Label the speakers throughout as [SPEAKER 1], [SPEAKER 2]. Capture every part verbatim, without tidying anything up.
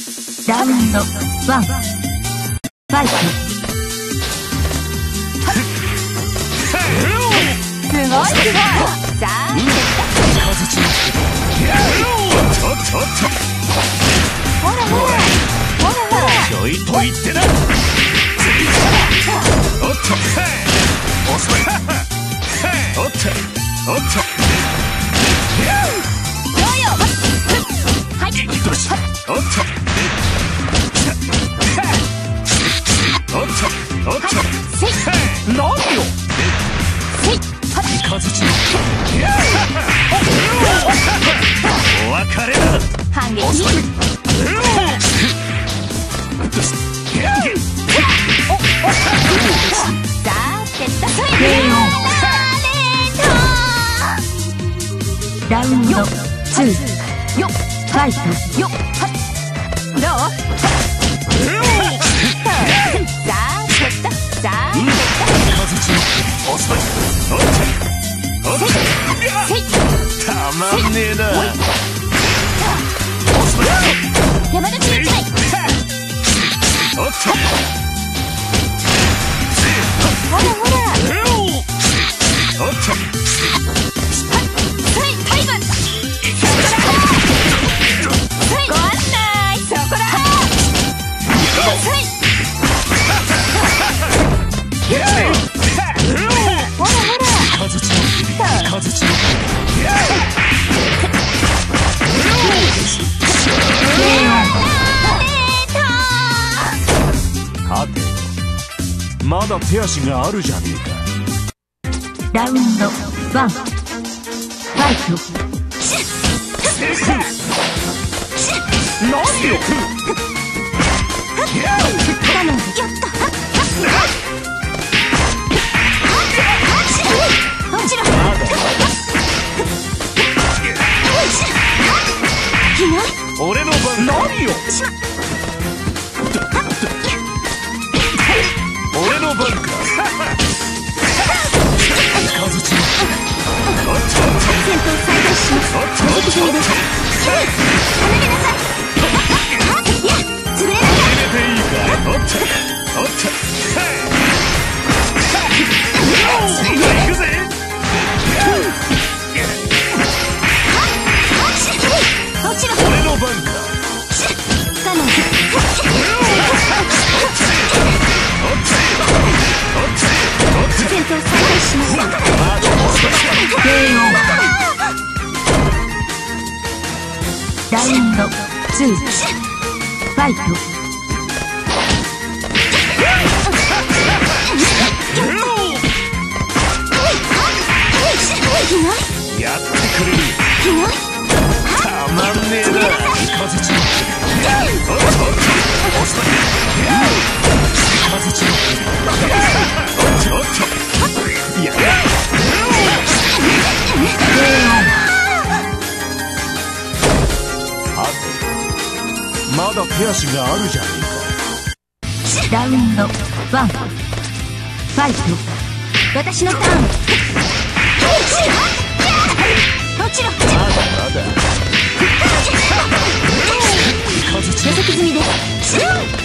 [SPEAKER 1] ラウンドワンファイト。
[SPEAKER 2] すごいすごい。さあほらほらほらほら。
[SPEAKER 3] ちょいと言ってな。おっと遅い。おっとおっと
[SPEAKER 2] ヨーヨー。はい。
[SPEAKER 3] よし。おっとおっとおっと
[SPEAKER 2] せい。
[SPEAKER 3] 何よ。
[SPEAKER 2] せい。
[SPEAKER 3] イカズチお別れだ。
[SPEAKER 2] 反撃。
[SPEAKER 3] 遅い。
[SPEAKER 2] さあてったそい。
[SPEAKER 1] ラウンドツー
[SPEAKER 2] よっ
[SPEAKER 1] ファイト。
[SPEAKER 2] よっはっどう。さあてったさあてった。
[SPEAKER 3] イカズチ遅い。おっとおっと
[SPEAKER 2] せい。
[SPEAKER 3] たまんねえな。遅い。
[SPEAKER 2] 山田ち一枚。
[SPEAKER 3] おっと
[SPEAKER 2] ほらほら。
[SPEAKER 3] おっと
[SPEAKER 2] そいタイム。ご案内そこだ。そい。ほらほら。
[SPEAKER 3] イカズチイカズチはてまだ手足があるじゃねえか。
[SPEAKER 1] ラウンドワンファイト。
[SPEAKER 3] 何よ。
[SPEAKER 2] ダメージ。やった。落ちろ。いない。
[SPEAKER 3] 俺の番。何よ。俺の番か。イカズチおっと
[SPEAKER 2] 戦闘再開します。
[SPEAKER 3] おっとおっと
[SPEAKER 2] 離れなさい。いや潰れなさい。
[SPEAKER 3] 入れていいか。おっとおっと次は行くぜ。
[SPEAKER 2] 落ちろ。
[SPEAKER 3] 俺の番か。
[SPEAKER 2] 我慢。戦闘再開します。
[SPEAKER 1] ラウンドツーファイト。
[SPEAKER 3] やってくれる。たまんねえな。イカズチおっとおっと遅い。イカズチおっとおっとやだ。はてまだ手足があるじゃねえか。
[SPEAKER 1] ラウンドワンファイト。
[SPEAKER 2] 私のターン。落ちろ。
[SPEAKER 3] まだまだ。イカズチ
[SPEAKER 2] 予測済みです。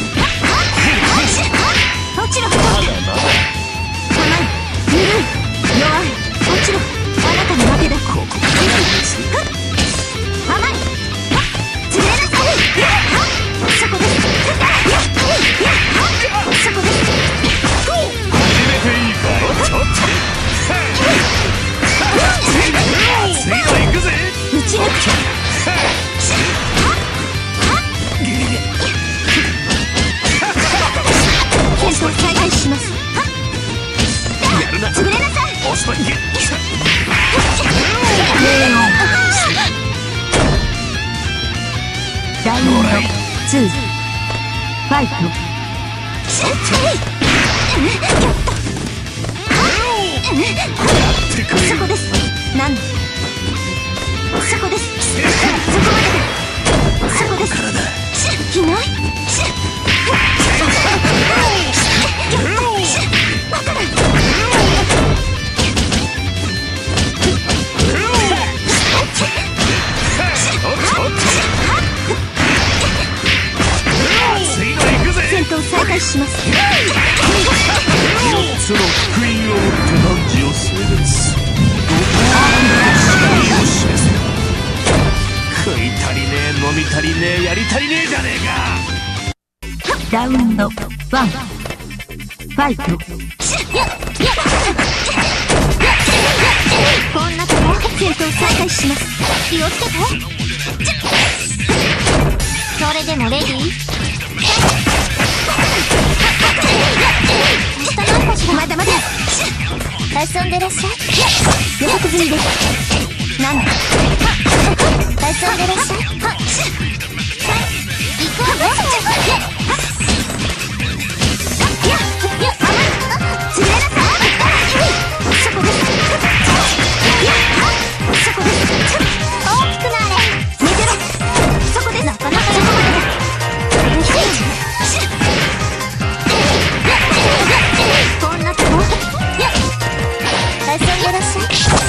[SPEAKER 2] 落ちろ。
[SPEAKER 3] まだまだ。
[SPEAKER 2] 甘い。ぬるい。弱い。落ちろ。あなたの負けだ。
[SPEAKER 3] ここ
[SPEAKER 2] 甘い。潰れなさい。そこです。そこです。
[SPEAKER 3] 始めていいか。おっとおっと次は行くぜ。
[SPEAKER 2] 打ち抜く。戦闘再開します。
[SPEAKER 3] やるな。
[SPEAKER 2] 潰れなさい。
[SPEAKER 3] 遅い。
[SPEAKER 1] ラウンドツーファイト。
[SPEAKER 2] そこです。なんだ。そこです。そこまでだ。そこです。いない。バカだ。 します。
[SPEAKER 3] よっつの福音を持って何時を添えです。光を示せ。食い足りねえ、飲み足りねえ、やり足りねえじゃねえか。
[SPEAKER 1] ラウンドワンファイト。
[SPEAKER 2] こんなとこ戦闘再開します。気をつけて。それでもレディー？下のかしら。まだまだ遊んでらっしゃい。予告済みです。なんだ遊んでらっしゃい。行くわよ。つれなさい。そこです。そこです。大きくなれ。寝てろ。そこです。なかなかそこまでだ。こんなとこ遊んでらっしゃい。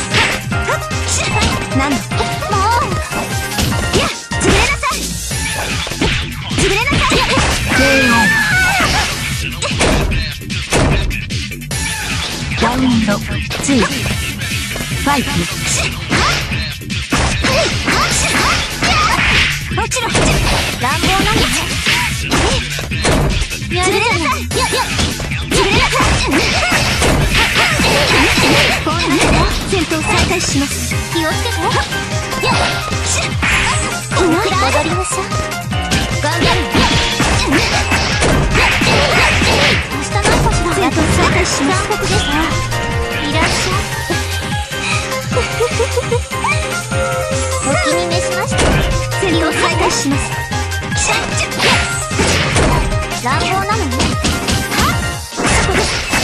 [SPEAKER 2] なんだもういや潰れなさい。潰れなさい。
[SPEAKER 1] ラウンドツーファイト。
[SPEAKER 2] 落ちろ。乱暴なんだ。やるじゃない。やや潰れなさい。こんなとこ戦闘再開します。気をつけて。やっ踊りましょう。頑張る。下の星の戦闘再開します。残酷です。いらっしゃい。お気に召しました。戦闘再開します。乱暴なのね。そこです。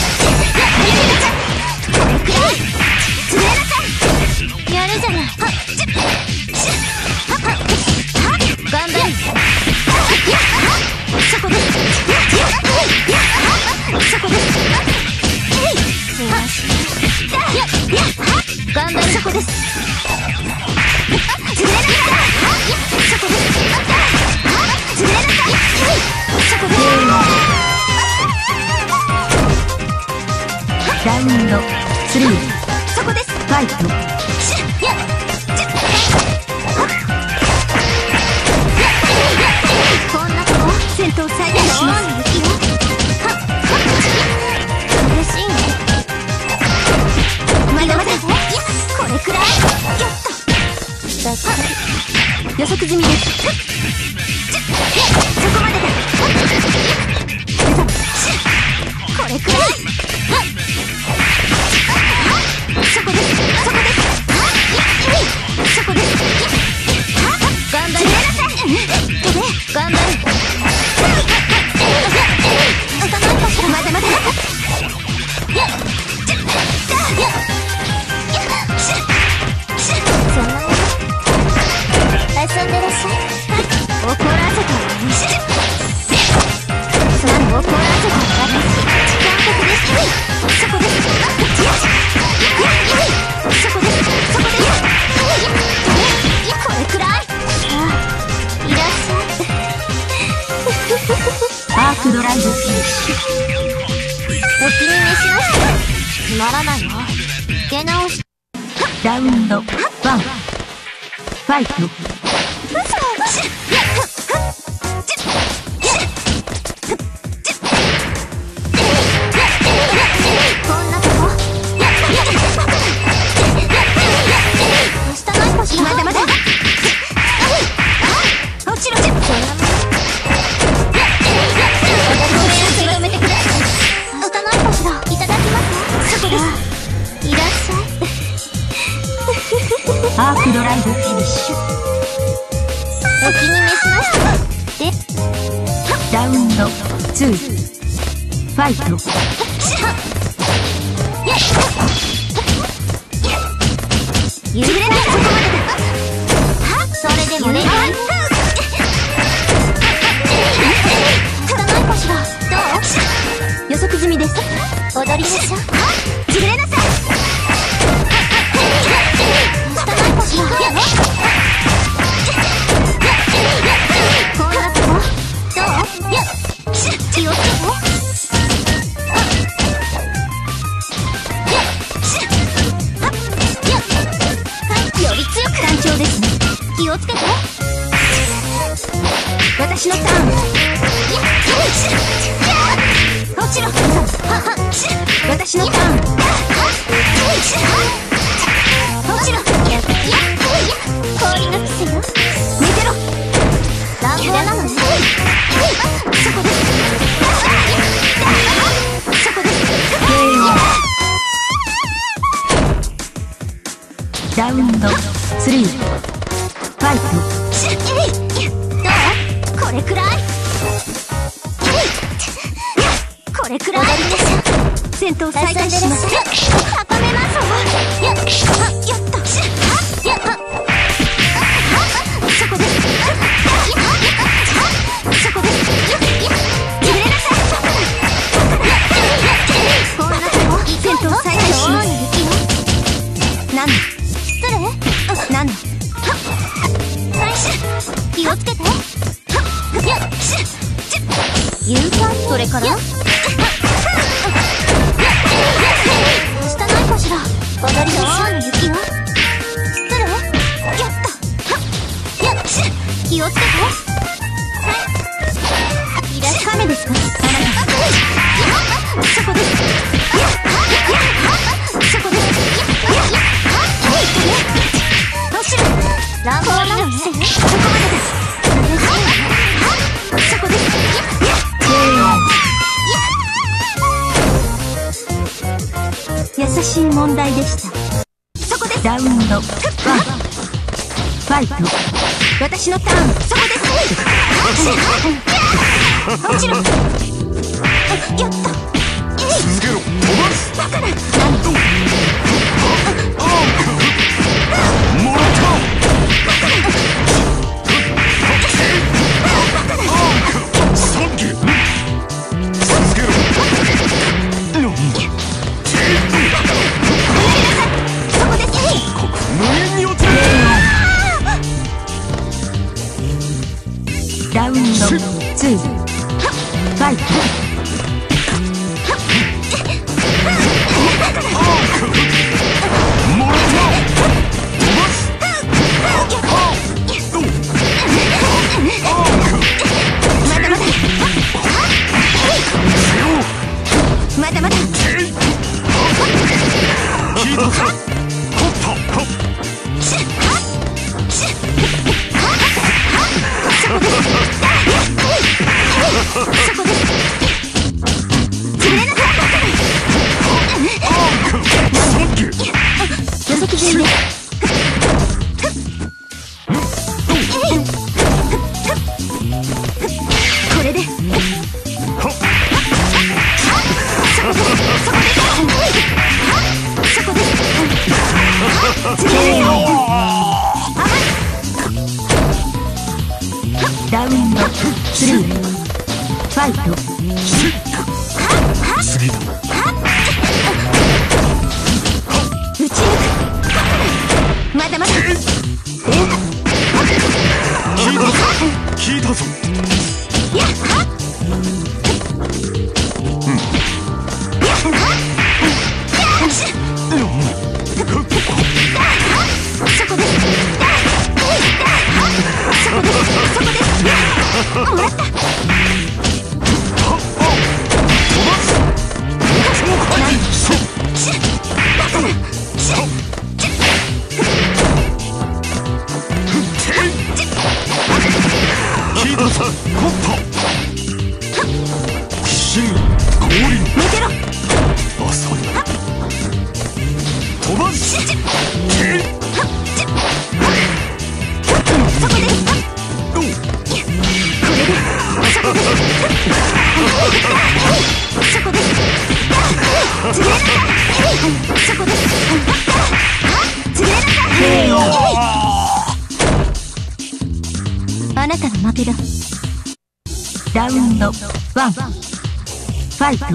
[SPEAKER 2] これくらい潰れなさい。やるじゃない。頑張る。そこです。そこです。頑張る。そこです。潰れなさい。そこです。潰れなさい。そこです。
[SPEAKER 1] ラウンドスリー
[SPEAKER 2] そこです。
[SPEAKER 1] ファイト。
[SPEAKER 2] こんなとこ戦闘再開します。嬉しいね。まだまだ。これくらい。やった。予測済みです。そこまでだ。これくらい。そこです。そこです。そこです。頑張れ。頑張る。下のかしら。まだまだ。そんなもの遊んでらっしゃい。怒らせたわね。そんな怒らせたわね。残酷です。そこです。そこです。そこです。これくらい。ああ、いらっしゃい。
[SPEAKER 1] アークドライブフィニッシ
[SPEAKER 2] お気に召しました。つまらないわ。出直し。
[SPEAKER 1] ュ。ラウンドワンファイト。
[SPEAKER 2] こんなとこ下の星まだまだ。落ちろ。そんなもん。やめてくれ。下の星だ。いただきます。そこです。いらっしゃい。
[SPEAKER 1] アークドライブフィニッシュ。
[SPEAKER 2] お気に召しました。で
[SPEAKER 1] ラウンドツーファイト。
[SPEAKER 2] 譲れない。そこまでだ。それでもね。下の星だ。どう？予測済みです。踊りましょう。潰れなさい。下の星だ。こんなとこどう？気をつけて。 気をつけて。私のターン。落ちろ。私のターン。落ちろ。氷の癖よ。寝てろ。乱暴なのね。そこです。そこです。
[SPEAKER 1] ラウンドスリーファイト。
[SPEAKER 2] どう？これくらい？これくらい？戦闘再開します。高めますわ。やっ、やっと。やっ、そこです。そこです。揺れなさい。こんなとこ戦闘再開します。なんだ？失礼？なんだ？気をつけて。言うか？それから？したないかしら。踊りのショーの雪よ。失礼？やった。やっ、気をつけて。いらっしゃい。亀ですか？あなた。そこです。そこです。落ちる。乱暴なのね。そこまでだ。そこです。優しい問題でした。そこです。
[SPEAKER 1] ラウンドワンファイト。
[SPEAKER 2] 私のターン。そこです。落ちろ。やった。
[SPEAKER 3] 続けろ。飛ばす。
[SPEAKER 2] バカな。
[SPEAKER 3] なんと。もらった。サンキュー。続けろ。
[SPEAKER 2] そこです。
[SPEAKER 3] 無限に落ちる。
[SPEAKER 1] ラウンドツーファイト。
[SPEAKER 3] もらった。飛ばす。
[SPEAKER 2] まだまだ。
[SPEAKER 3] 聞いたか？ほっと。
[SPEAKER 2] そこです。潰れなさい。予測済みです。これで。そこです。そこです。そこです。
[SPEAKER 1] ラウンドスリーファイト。
[SPEAKER 3] 次だ。
[SPEAKER 2] 打ち抜く。まだまだ。
[SPEAKER 3] 聞いたぞ。聞いたぞ。
[SPEAKER 2] やっ。うん。やっ。そこです。そこです。そこです。もらった。
[SPEAKER 3] 聞いたぞ。コット。真降臨。
[SPEAKER 2] 寝てろ。
[SPEAKER 3] 遅い。飛ばす。
[SPEAKER 2] そこです。これで。そこです。そこです。潰れなさい。そこです。潰れなさい。あなたの負けだ。
[SPEAKER 1] ラウンドワンファイト。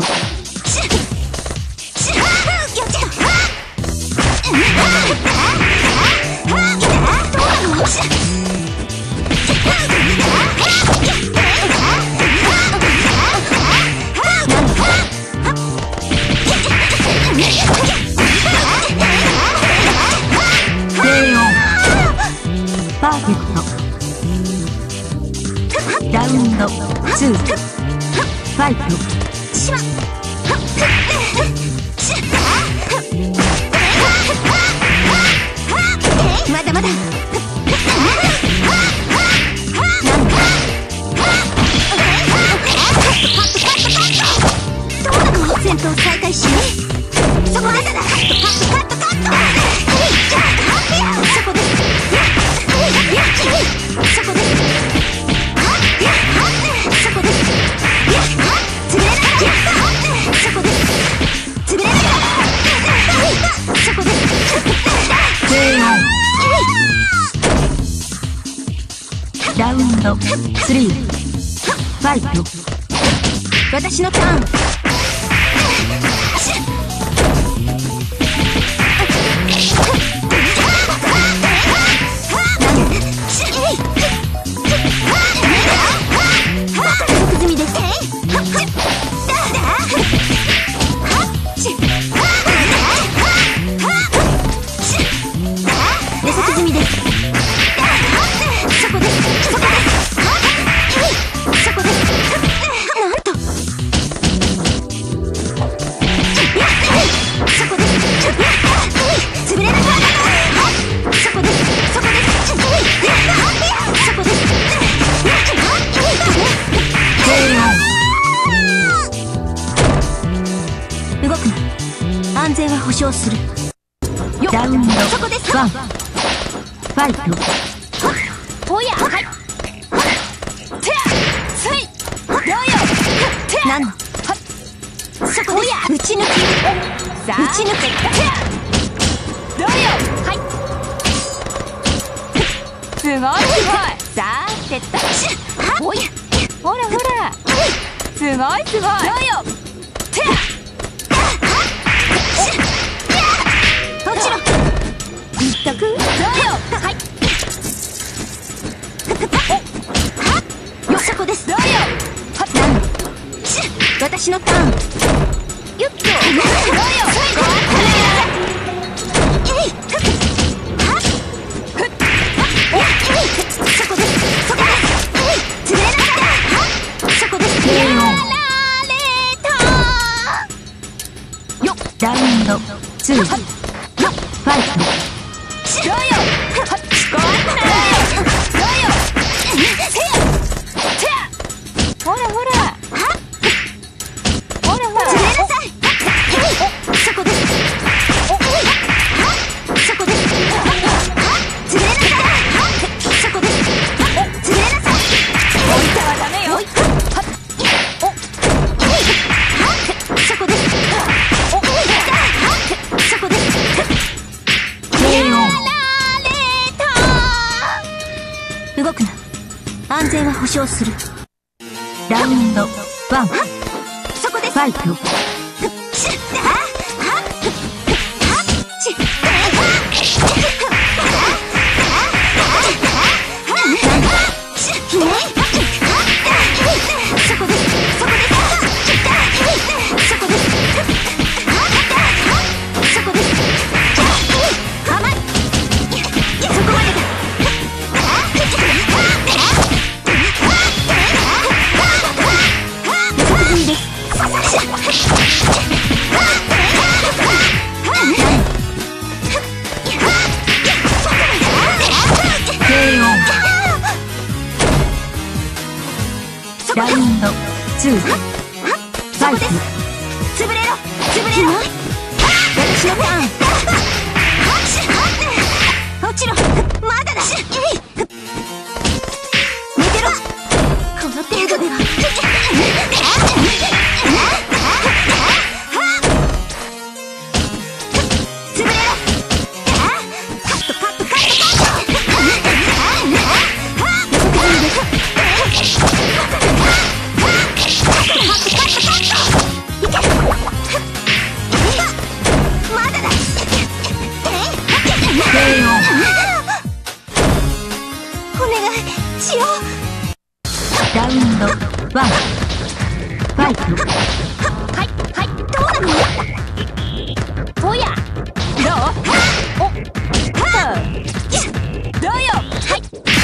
[SPEAKER 1] ファーフェクト。ラウンドツー、ファイト。
[SPEAKER 2] しままだまだ。どうなの？戦闘再開し。そこまでだ。カットカットカットカット。そこです。そこです。そこです。潰れない。そこです。潰れない。そこです。
[SPEAKER 1] ラウンドスリー、ファイト。
[SPEAKER 2] 私のターン。即済みです。予測済みです。そこです。そこです。そこです。なんと。そこです。潰れなかった。そこです。そこです。そこです。動くな。安全は保証する。
[SPEAKER 1] ラウンド
[SPEAKER 2] そこです。
[SPEAKER 1] ワン、ファイト。
[SPEAKER 2] おや、はい。てや、つい。どうよ。てや。なんの。そこです。おや、打ち抜き。さあ、打ち抜け。てや。どうよ。はい。すごいすごい。さあ、てった。おや。ほらほら。すごいすごい。どうよ。てや。落ちろ。言っとく。どうよ。はい。よ、そこです。どうよ。私のターン。よっと。どうよ。そこです。そこです。潰れなかった。そこです。やられた。よっ。
[SPEAKER 1] ラウンドツー、ファイト。
[SPEAKER 2] どうよ。ごあったな。どうよ。ほらほら。ほらほら。潰れなさい。そこです。そこです。潰れなさい。そこです。潰れなさい。置いてはダメよ。そこです。そこです。動くな。安全は保証する。
[SPEAKER 1] ラウンドワン、
[SPEAKER 2] そこです。
[SPEAKER 1] ファイト。ラウンドツー、ファイト。
[SPEAKER 2] 潰れろ。潰れろ。私のターン。落ちろ。まだだ。寝てろ。この程度では。潰れろ。カットカットカットカット。
[SPEAKER 1] ラウンドワン、ファイト。
[SPEAKER 2] はいはい。どうなの。おや。どう。お。どうよ。はい。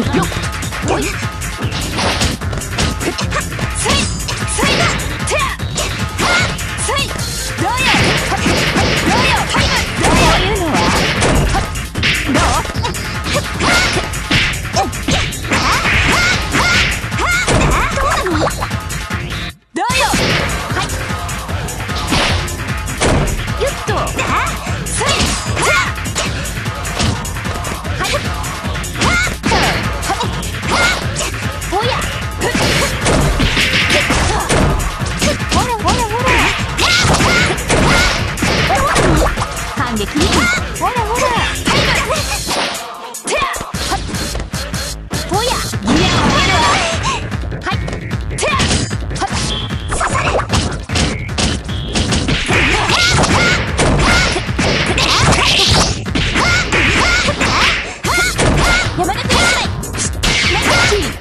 [SPEAKER 2] よっおいついついだてやついどうよどうよタイムどういうのはどうどうよはいゆっとついはいおやほらほらほら反撃ほらほらてやほやギアを上げるわはいてや刺され山田君しないナイスキー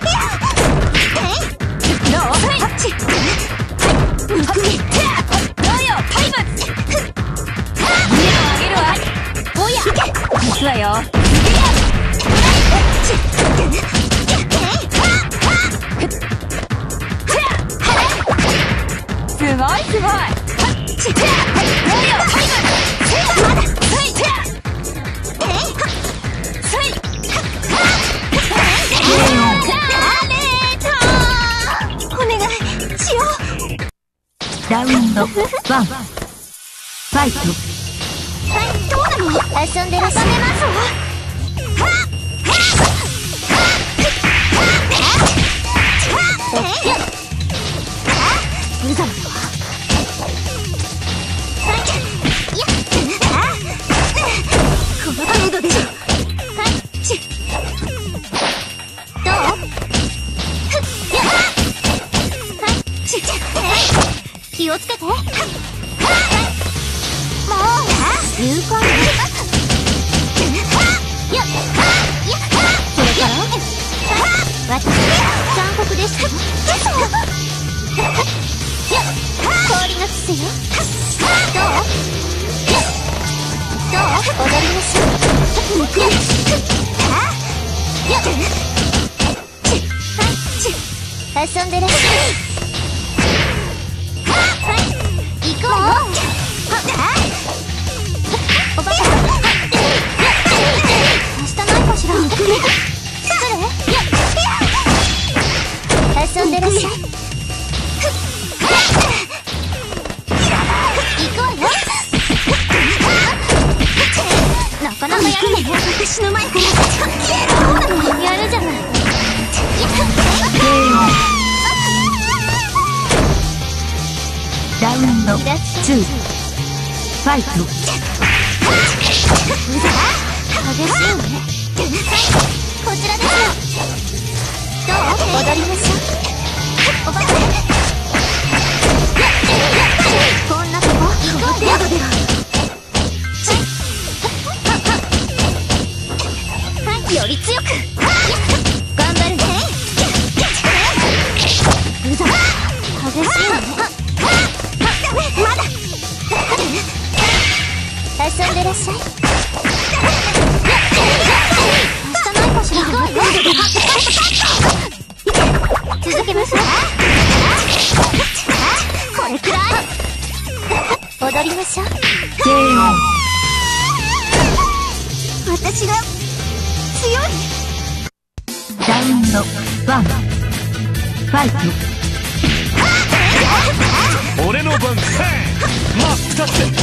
[SPEAKER 2] どうハッチはいハッチてやどうよタイムギアを上げるわほや行くわよすごいすごいハッチてやどうよタイムまだついてやついお願いしよう
[SPEAKER 1] ラウンドワンファイト。
[SPEAKER 2] はいどうなの遊んでらっしゃいますわ無様だわこの程度でしょはいちどうはいち気をつけてもう有効だよっそれから私残酷でしたよっ氷がつすよどうどう踊りましょうむくよっ遊んでらっしゃいはい行こうよおばさん明日ないかしら遊んでらっしゃい行こうよなかなかやるね私の前からやるじゃない
[SPEAKER 1] ラウンドツーファイト。
[SPEAKER 2] 激しいわねこちらですよどう踊りましょうおばさんこんなとこ行こうよはいより強く頑張るねうざ激しいわねまだ遊んでらっしゃい明日ないかしら続けますわこれくらい踊りましょう
[SPEAKER 1] ケーオー
[SPEAKER 2] 私が強い
[SPEAKER 1] ラウンドワンファイト。
[SPEAKER 3] 俺の番真っ二つで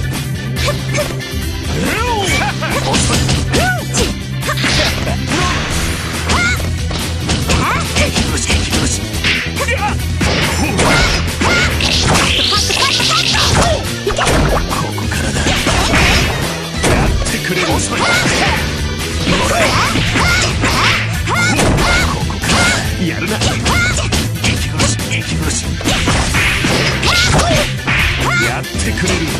[SPEAKER 3] やるな息殺し息殺しやってくれる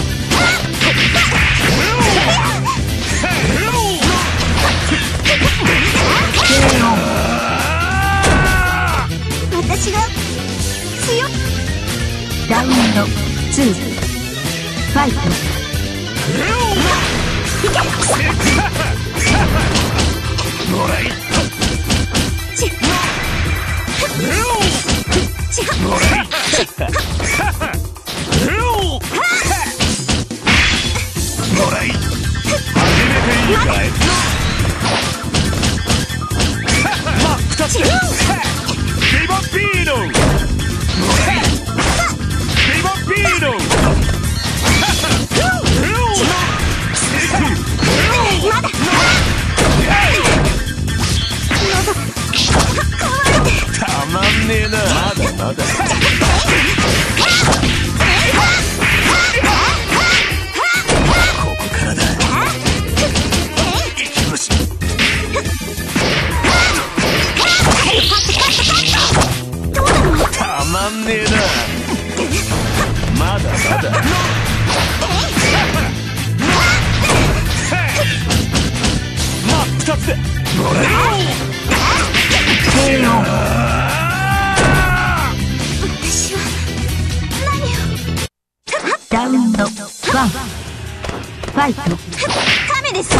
[SPEAKER 2] 私が強い
[SPEAKER 1] ラウンドツーファイト。
[SPEAKER 3] もらいもらい初めていいかい。真っ二つビバビーノビバビーノ
[SPEAKER 2] まだ
[SPEAKER 3] たまんねえな。まだまだここからだ。行きましょう。たまんねえな。まだまだ真っ二つでもらえよ。
[SPEAKER 2] 私は何を。
[SPEAKER 1] ラウンドワンファイト。
[SPEAKER 2] 亀ですか。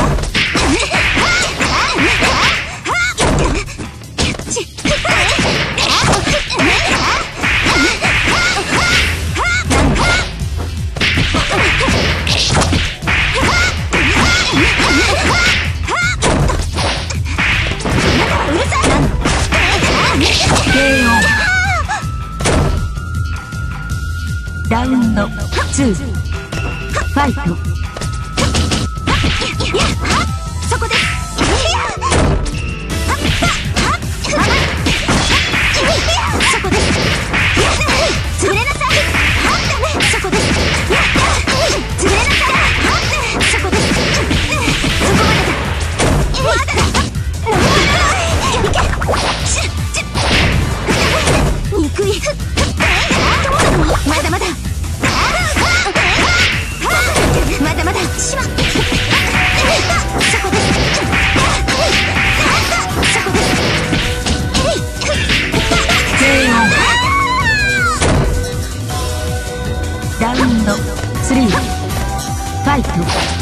[SPEAKER 1] ラウンドツーファイト。
[SPEAKER 2] そこです。そこです。潰れなさい。そこです。潰れなさい。そこです。そこまでだ。まだだ。憎い。まだまだ。まだまだ。しまっ。そこです。そこです。
[SPEAKER 1] ラウンドスリーファイト。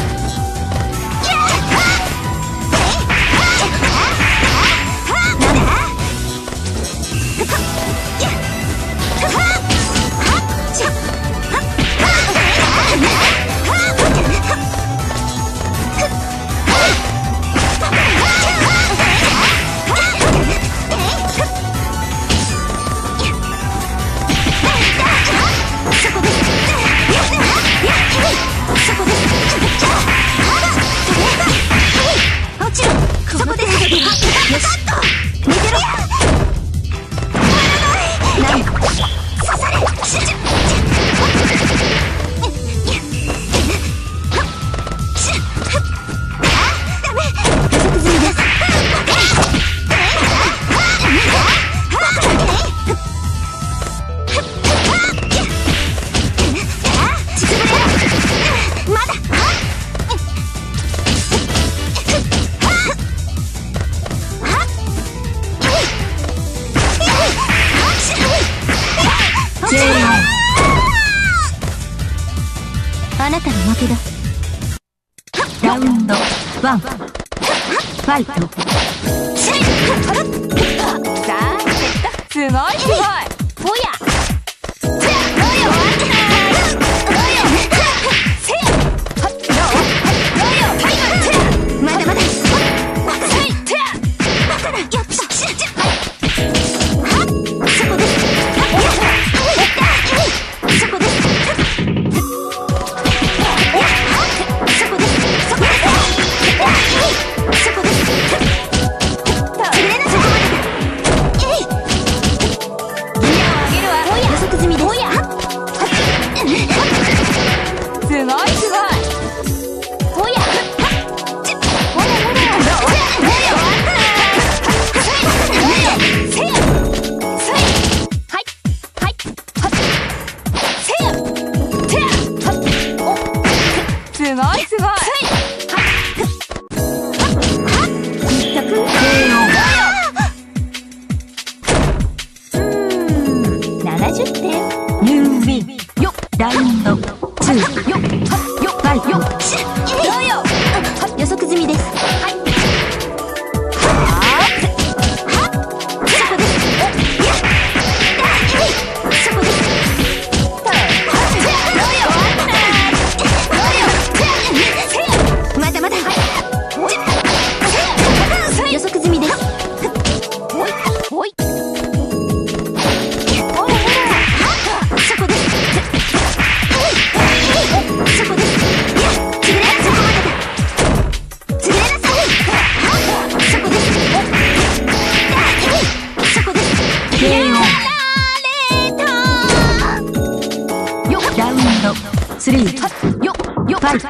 [SPEAKER 2] あなたの負けだ。
[SPEAKER 1] ラウンドワンファイト。
[SPEAKER 2] さあ、すごいすごい。ほや。まだまだ。そこです。そこです。そこです。
[SPEAKER 1] スリー、
[SPEAKER 2] よよ
[SPEAKER 1] ファイト。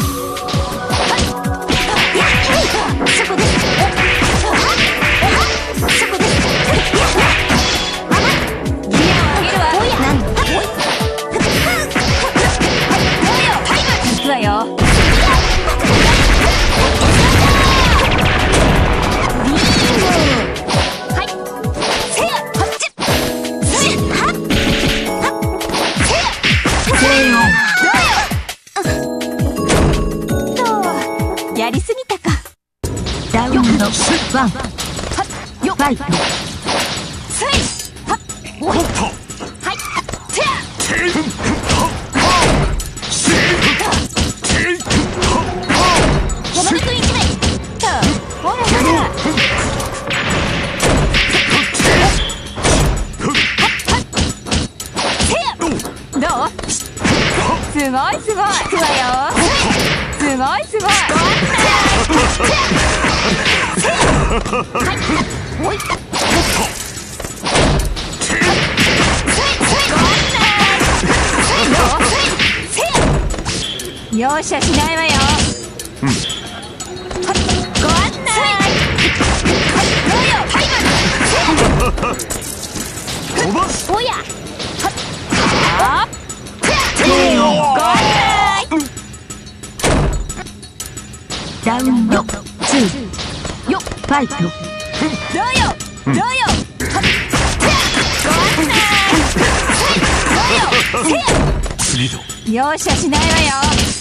[SPEAKER 2] そこです。そこです。ギアを上げるわ。おやなん行くわよ。ビーム。はい。せやこっち。せやはっはっせや。
[SPEAKER 1] ケーオー。
[SPEAKER 2] やりすぎたか。
[SPEAKER 1] ラウンドワン、ファイト。
[SPEAKER 2] スイはっ
[SPEAKER 3] おっと
[SPEAKER 2] はいてや
[SPEAKER 3] テイクシーテイク
[SPEAKER 2] 山田君一名とほらほらてやどうすごいすごい聞くわよすごいすごいはいおい容赦しないわよ。うん。ご案内。どうよ、はい
[SPEAKER 3] 飛ばす
[SPEAKER 2] おや。はっ。
[SPEAKER 1] ケーオー。
[SPEAKER 2] ご案内。
[SPEAKER 1] ラウンドツー、
[SPEAKER 2] よ
[SPEAKER 1] ファイト。
[SPEAKER 2] どうよ、どうよ。はっ。ご案内。どうよ、せや。
[SPEAKER 3] 次だ
[SPEAKER 2] 容赦しないわよ。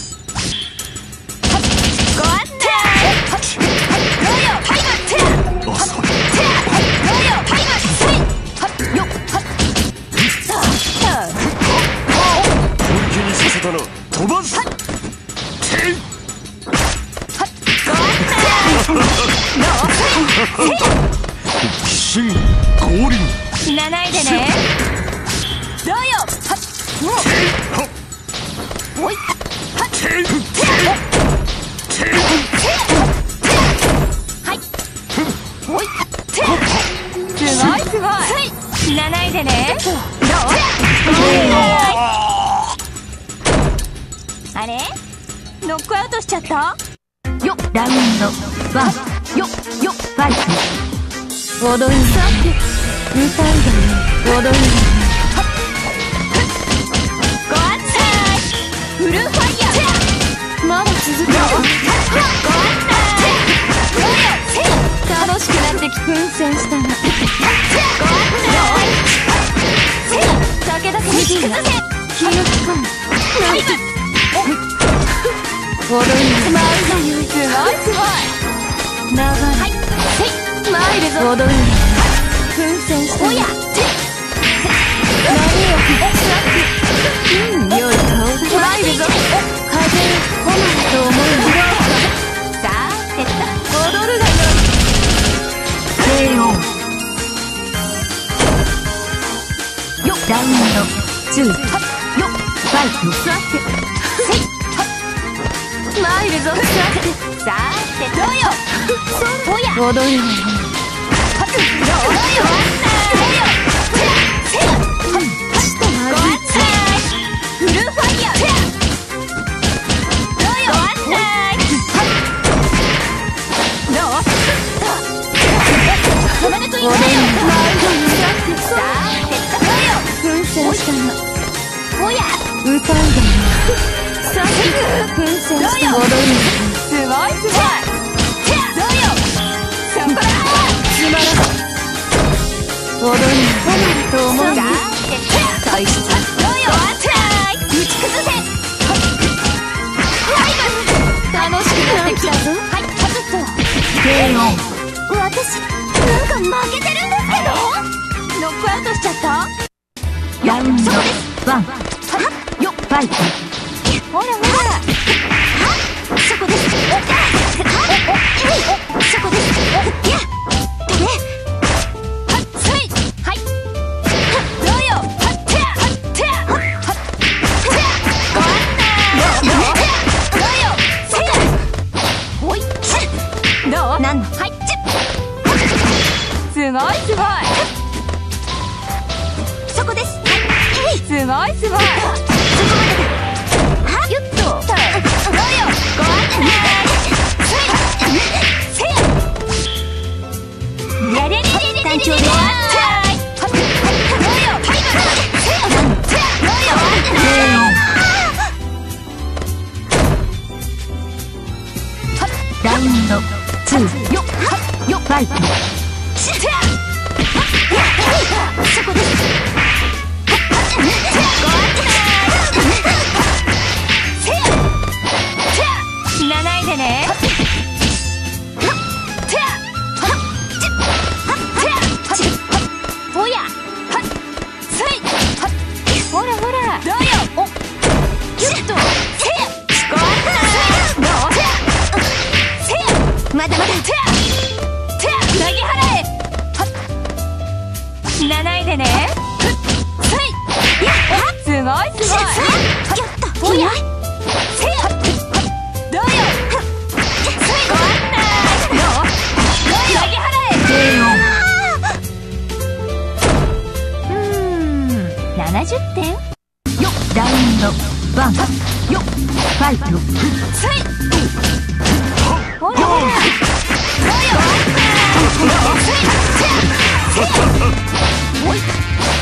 [SPEAKER 2] ご案内。どうよ、はい、てや。
[SPEAKER 3] 遅い
[SPEAKER 2] てや。どうよ、はい、せい。はっ、よ、はっ。さあ、
[SPEAKER 3] 本気にさせたな飛ばすテイ
[SPEAKER 2] はっ、ご案内。どう？せい。
[SPEAKER 3] 新降臨
[SPEAKER 2] 死なないでね。どうよ、はっ、もう。おい、はっ、
[SPEAKER 3] テイク
[SPEAKER 2] てや。
[SPEAKER 3] テイク
[SPEAKER 2] はい。おい、てや。すごいすごい。死なないでね。どう？あれ？ノックアウトしちゃった？よっ、
[SPEAKER 1] ラウンドワン、
[SPEAKER 2] よっ、よっ、
[SPEAKER 1] ファイト。
[SPEAKER 2] 踊りさって、歌いだね。踊りだね。ご案内。フルファイヤー。まだ続くよ。ご案内。楽しくなってき奮戦したな。ご案内。武田君に崩せ。気の利かん。踊りだ。すごいすごい。長い。はい。参るぞ。踊りだ。奮戦したな。おや。何を吹っさって。うん、良い顔だ。参るぞ。風をほまれと思うよ。さあ、てった。踊るがよい。
[SPEAKER 1] ケーオー。
[SPEAKER 2] よっ。
[SPEAKER 1] ラウンドツー、
[SPEAKER 2] はっ。よっ。
[SPEAKER 1] ファイト。
[SPEAKER 2] 座って。せい。はっ。参るぞ。座って。さあ、てどうよ。おや。踊るがよい。はっ。どうよ。どうよ。せや。はっ。ご案内。フルファイヤー。どうよ。ご案内。はっ。どう？山田君いないよ。さあ、てったどうよ。奮戦したな。おや。歌うだな。さあ、奮戦した踊り。すごいすごい。どうよ。そこだ。つまらない。踊りにほまると思うよ。大切。どうよ。打ち崩せ。楽しくなってきたぞ。はい、パズッと。
[SPEAKER 1] ケーオー。
[SPEAKER 2] 私、なんか負けてるんですけど。ノックアウトしちゃった。
[SPEAKER 1] ラウンドワン、
[SPEAKER 2] はっ、よっ、
[SPEAKER 1] ファイト。
[SPEAKER 2] ほらほら。はっ、そこです。はっ、そこです。やっ、でね。はっ、つい。はい。どうよ。はっ、てや。はっ、てや。はっ、てや。ご案内。どうよ。せや。おい。どう？
[SPEAKER 1] なん
[SPEAKER 2] はい、チッ。すごいすごい。そこです。はい。すごいすごい。そこまでだ。は山頂でラウンドツーファイト。そこです。死なないでね。ほやほらほらだよ。おギュッとまだまだ投げ払え。死なないでね。すごいすごい。ほやどうよ。ななじゅってん。ラウンドワンファイト。ほらほらおい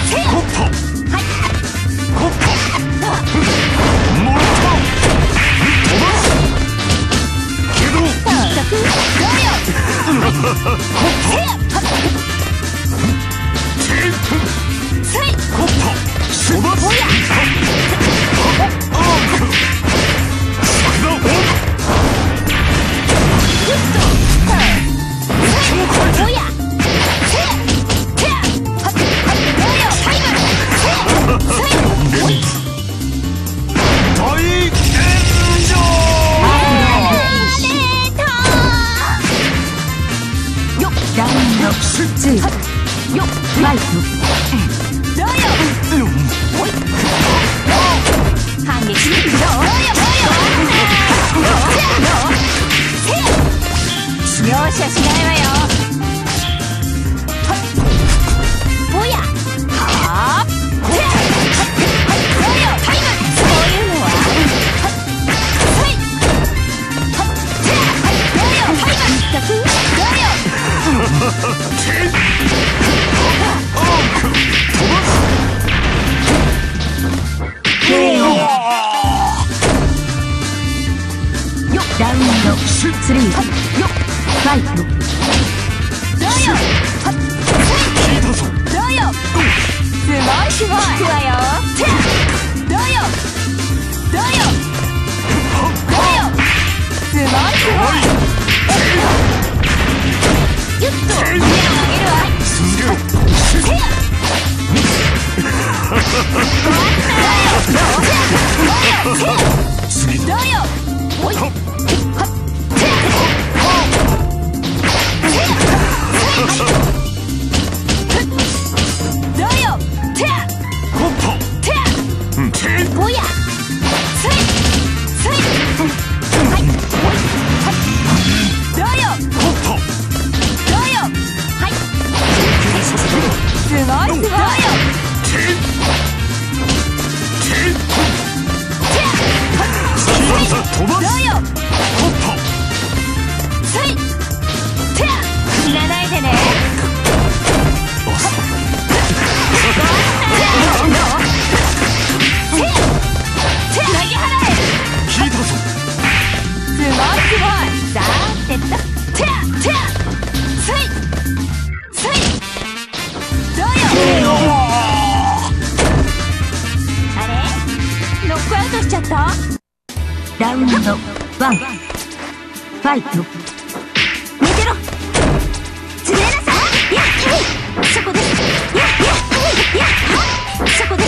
[SPEAKER 2] ラウンドワンファイト。寝てろ。潰れなさい。やっそこです。やっやっそこです。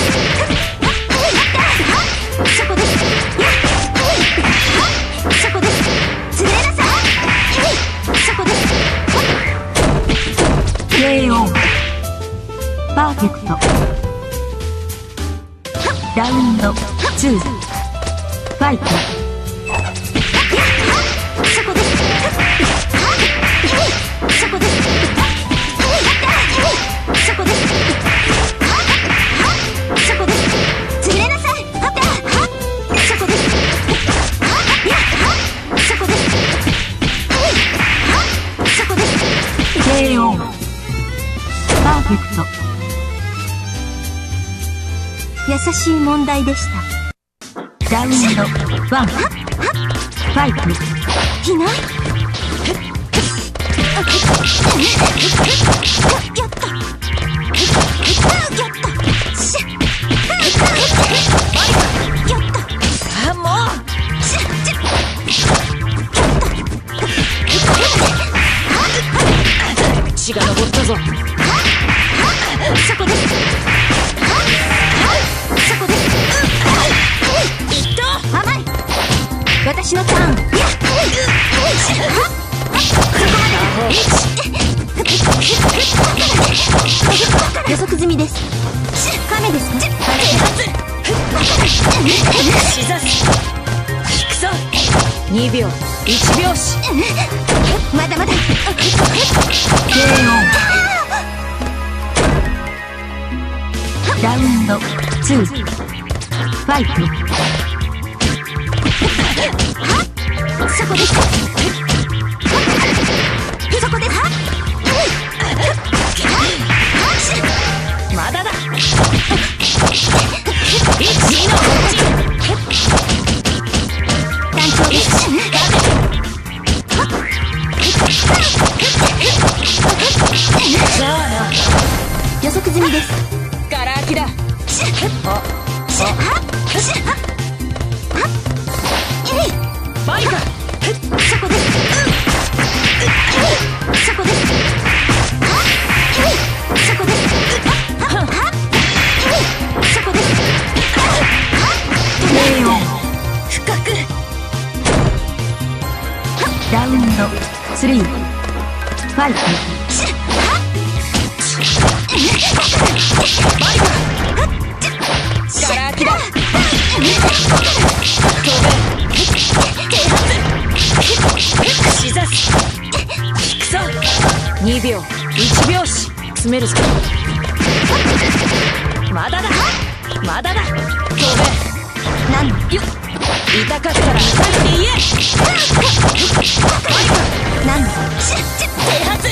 [SPEAKER 2] そこです。やっそこです。潰れなさい。そこです。ケーオー パーフェクト。ラウンドツーファイト。そこです。そこです。そこです。そこです。潰れなさい。そこです。そこです。そこです。ケーオー。
[SPEAKER 1] ペクト。優しい問題でした。ラウンドワン。ファイト。
[SPEAKER 2] いない。やった。やった。しゃ。やった。あ、もう。しゃ。血が上ったぞ。そこです。そこです。いっと甘い。私のターン。予測済みです。亀ですか？しざす。引くぞ。にびょう、いちびょうし。まだまだ。ケーオー。
[SPEAKER 1] ラウンドツー。ファイト。
[SPEAKER 2] そこです。そこです。まだだ。いち、にのこっち。団長です。じゃあな。予測済みです。ガラ空きだ。あ、あ、バイカ。そこです。そこです。そこです。そこです。
[SPEAKER 1] ケーオー。
[SPEAKER 2] 深く。
[SPEAKER 1] ラウンドスリー。ファイト。
[SPEAKER 2] バイカ。ガラ空きだ。しざす。引くぞ。にびょう、いちびょうし。詰めるぞ。まだだ。まだだ。飛べ。なんよ。痛かったら痛いって言え。なんだ。手はず。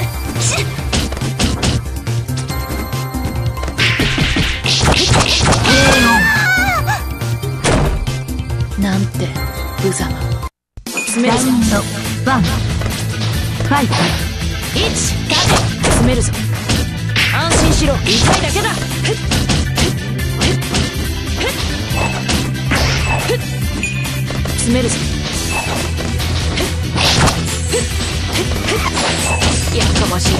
[SPEAKER 2] なんて無様。詰めるぞ。
[SPEAKER 1] ラウンドワン。ファイト。
[SPEAKER 2] いち、立て。詰めるぞ。安心しろ。痛いだけだ。詰めるぞ。やかましい。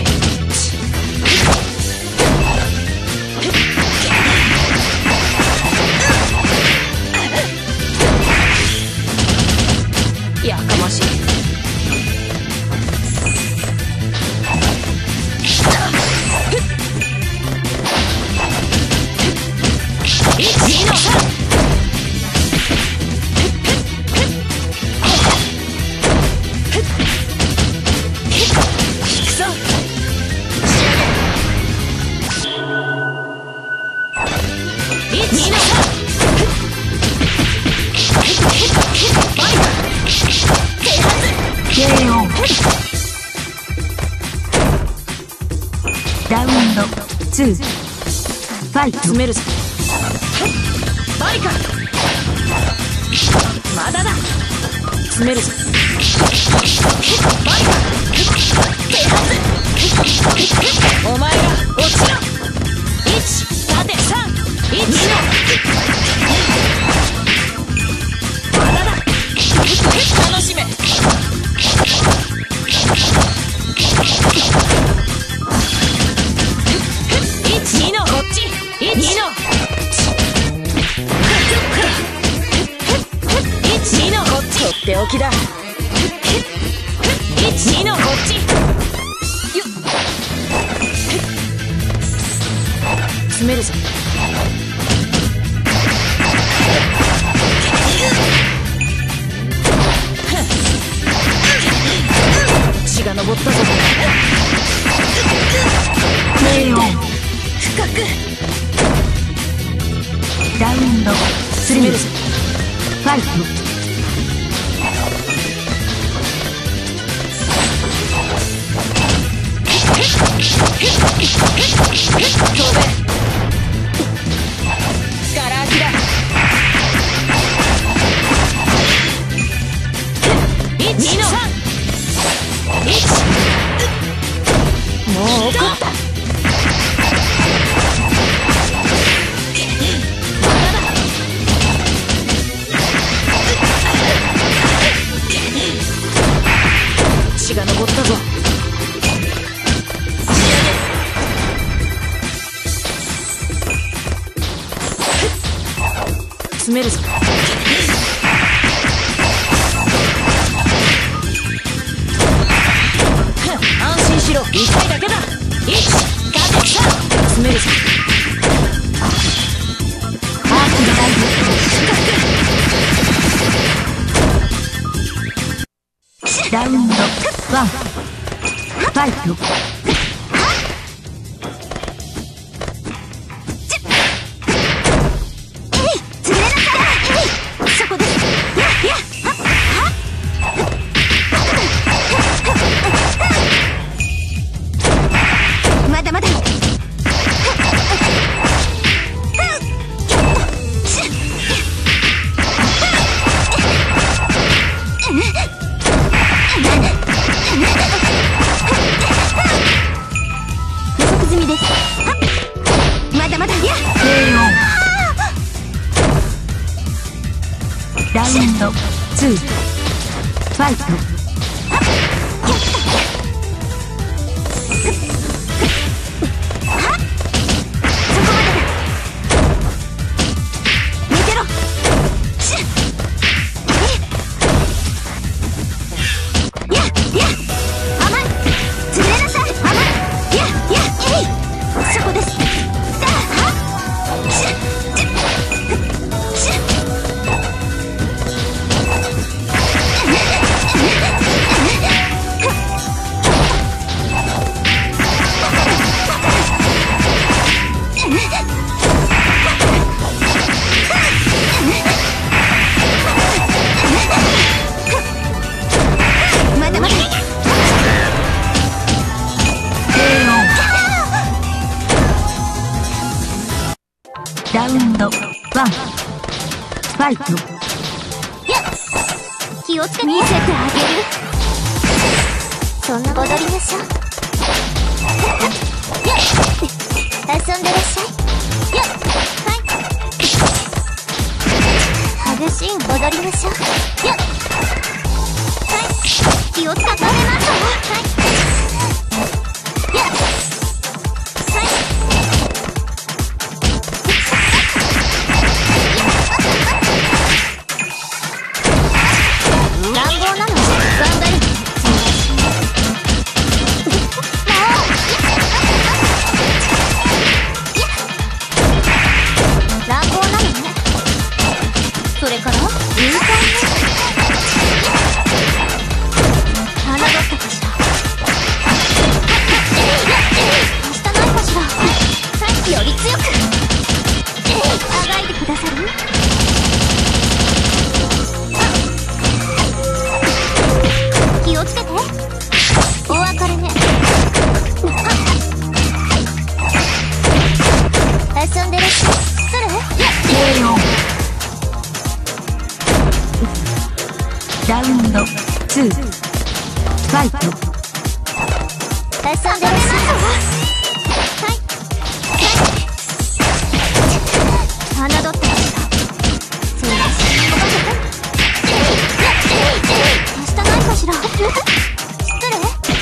[SPEAKER 2] やかましい。いち、にのさん。引くぞ。いち、にのさん。バイカ。
[SPEAKER 1] ケーオー。ラウンドツー。ファイト。
[SPEAKER 2] 詰めるぞ。バイカ。まだだ。詰めるぞ。バイカ。お前ら落ちろ。いち、立て。さん、いちの。まだだ。楽しめ。いち、にのこっち。いち、にの。いち、にのこっち。とっておきだ。いち、にのこっち。よっ。詰めるぞ。血が上ったぞ。
[SPEAKER 1] ケーオー。
[SPEAKER 2] 深く。
[SPEAKER 1] ラウンドスリー。ファイト。
[SPEAKER 2] 進めるぞ。安心しろ。一回だけだ。一ガチャ進めるぞ。
[SPEAKER 1] アークドライブラウンドワンファイト。ラウンドツーファイト。ラウンドワンファイト。
[SPEAKER 2] 気をつけて見せてあげる。そんな踊りましょう。遊んでらっしゃい。はい激しい踊りましょう。はい気をつけてあげます。それから勇敢ね。侮ったかしら。はしたないかしら。はいより強くあがいてくださる。気をつけて。お別れね。遊んでらっしゃい。それ
[SPEAKER 1] ラウンドツーファイト。
[SPEAKER 2] 遊んでらっしゃい。はい侮ったかしら。そうです。任せて。はしたないかしら。失礼。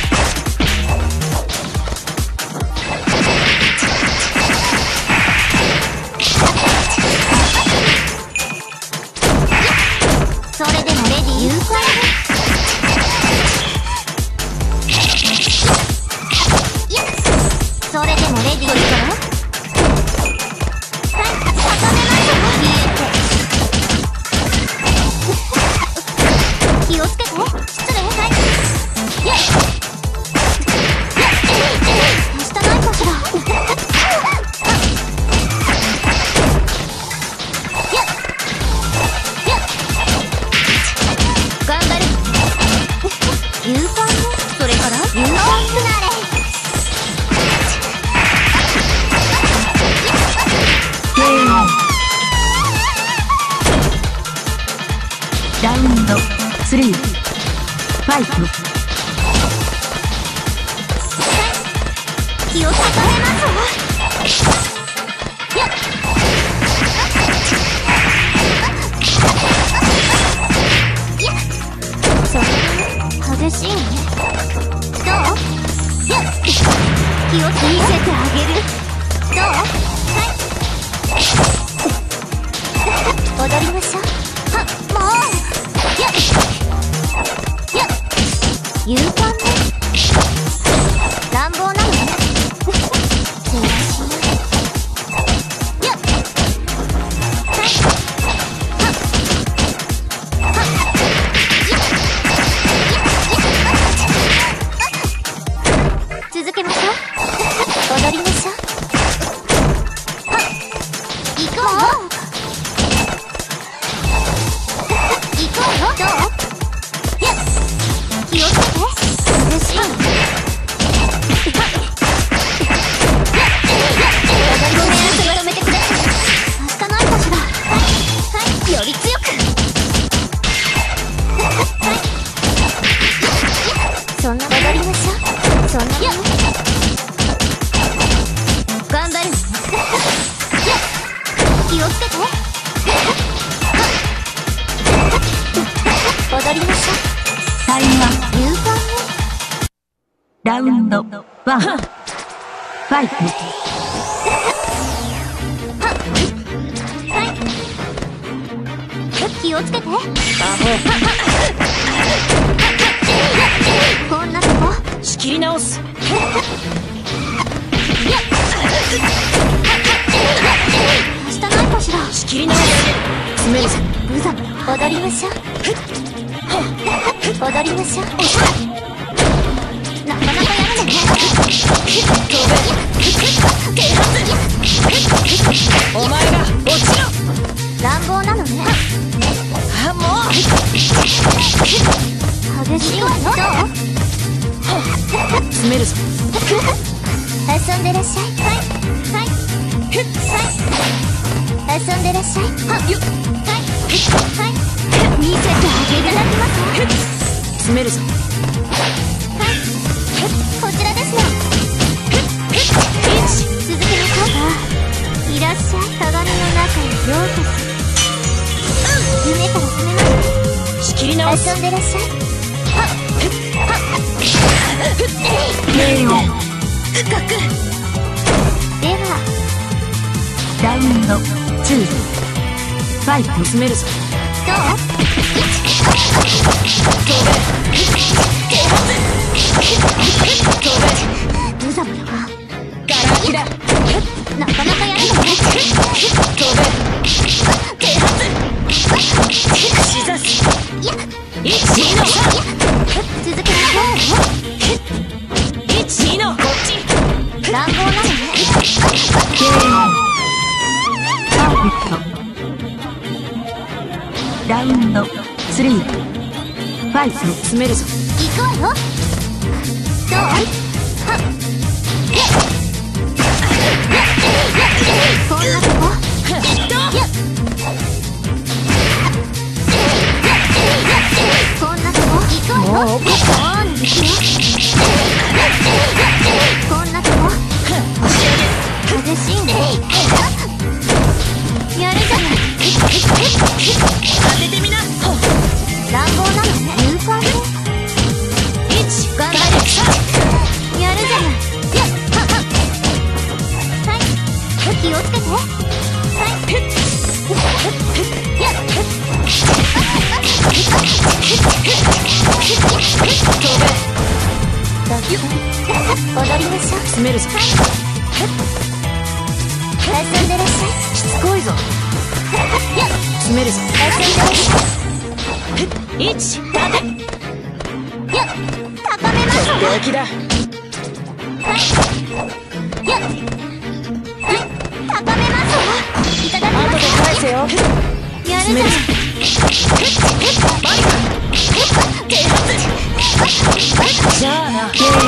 [SPEAKER 2] それでもレディー勇敢ね。それでもレディーからはい固めましょう。見えて気をつけて。失礼。はいはしたないかしら。頑張る。勇敢ね。それから勇敢くなれ。
[SPEAKER 1] ラウンドスリーファイト。
[SPEAKER 2] 気を高めますわ。それ激しいね。どう？気をつけてあげる。どう？はい踊り
[SPEAKER 1] ワンファイト。
[SPEAKER 2] 気をつけて。こんなとこ
[SPEAKER 4] 仕切り直す。
[SPEAKER 2] 下ないかしら。
[SPEAKER 4] 仕切り直す。詰めるぞ。
[SPEAKER 2] ブザ踊りましょう。踊りましょう。なかなかやるね。
[SPEAKER 4] お前が落ちろ。
[SPEAKER 2] 乱暴なのね。
[SPEAKER 4] あ、もう
[SPEAKER 2] 激しいわよ。
[SPEAKER 4] 詰めるぞ。
[SPEAKER 2] 遊んでらっしゃい。はいはいはい。遊んでらっしゃい。はっよはいはい。見せてあげていただきますわ。
[SPEAKER 4] 詰めるぞ。
[SPEAKER 2] はい、こちらですね。続けましょう。いらっしゃい。鏡の中へようこそ。夢から覚めました。
[SPEAKER 4] 仕切り直す。
[SPEAKER 2] 遊んでらっしゃい。はっはっ。
[SPEAKER 1] レオン。
[SPEAKER 2] 深く。では
[SPEAKER 1] ラウンドツーファイト。
[SPEAKER 4] 詰めるぞ。
[SPEAKER 2] どう？無様だわ。
[SPEAKER 4] ガラ空きだ。
[SPEAKER 2] なかなかやるのね。
[SPEAKER 4] しざす。
[SPEAKER 2] いや、
[SPEAKER 4] いち、にのさん。
[SPEAKER 2] 続けましょう。
[SPEAKER 4] いち、にのこっち。
[SPEAKER 2] 乱暴なのね。
[SPEAKER 1] ケーオー。パーフェクト。ラウンドスリーファイト。
[SPEAKER 4] 詰めるぞ。
[SPEAKER 2] 行くわよ。どう？はっ。こんなとこ。やっ。こんなとこ。行くわよ。
[SPEAKER 4] もうこ
[SPEAKER 2] こんですよ。こんなとこ。激しいんで。やるじゃない。
[SPEAKER 4] 当ててみな。
[SPEAKER 2] 乱暴なのね。勇敢で。
[SPEAKER 4] いち、
[SPEAKER 2] 頑張れ。やるじゃない。やっはっはっ。はい。気をつけて。はい。やっ。踊りましょう。
[SPEAKER 4] 詰めるぞ。
[SPEAKER 2] 遊んでらっしゃい。
[SPEAKER 4] しつこいぞ。
[SPEAKER 2] やっ。
[SPEAKER 4] 詰めるぞ。
[SPEAKER 2] 遊んでらっしゃい。
[SPEAKER 4] いち、立て。
[SPEAKER 2] やっ。高めますわ。
[SPEAKER 4] 平気だ。
[SPEAKER 2] はいやっ。高めますわ。いただきま
[SPEAKER 4] 後で返せよ。
[SPEAKER 2] す。やるじゃない。
[SPEAKER 4] バイク。じゃあな。
[SPEAKER 1] ケー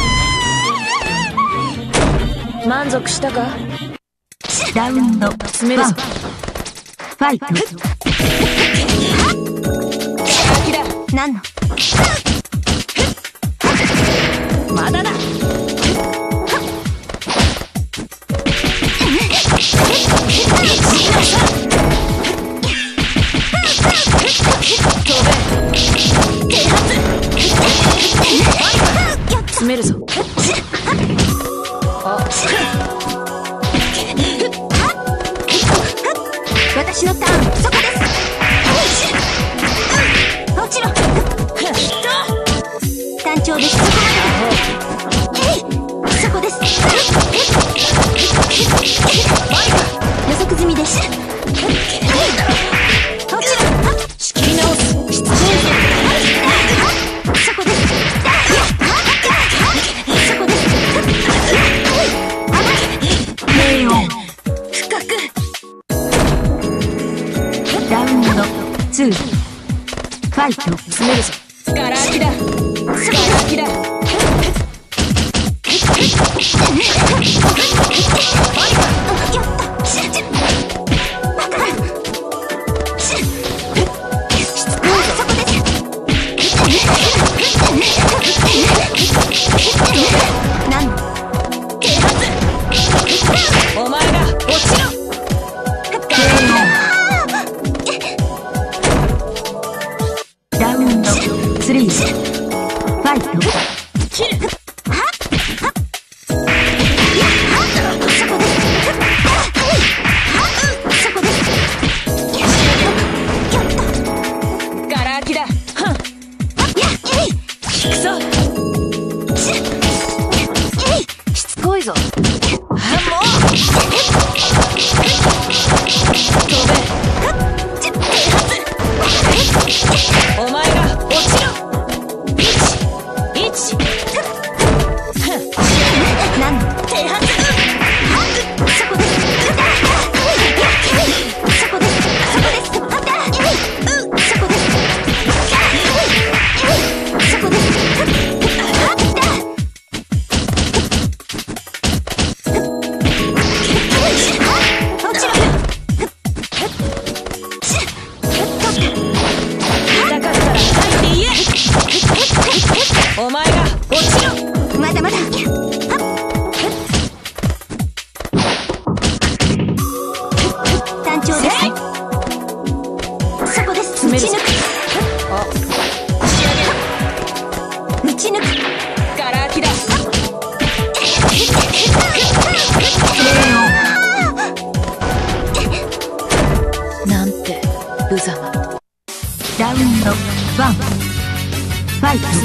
[SPEAKER 1] オー。
[SPEAKER 4] 満足したか。
[SPEAKER 1] ラウンド
[SPEAKER 4] 詰めるぞ。
[SPEAKER 1] ファイト。
[SPEAKER 4] 先だ。
[SPEAKER 2] 何の？
[SPEAKER 4] まだだ。詰めるぞ。
[SPEAKER 2] 私のターン。そこです。もちろん。単調です。そこまで。えい。そこです。予測済みです。もちろん。
[SPEAKER 4] 仕切り直す。
[SPEAKER 2] そこです。そこです。
[SPEAKER 1] ケーオー。
[SPEAKER 2] 深く。
[SPEAKER 1] ラウンドツーファイト。
[SPEAKER 4] 詰めるぞ。ガラ空きだ。ガラ空きだ。お前が落ちろ。
[SPEAKER 1] ラウンドスリーファイト。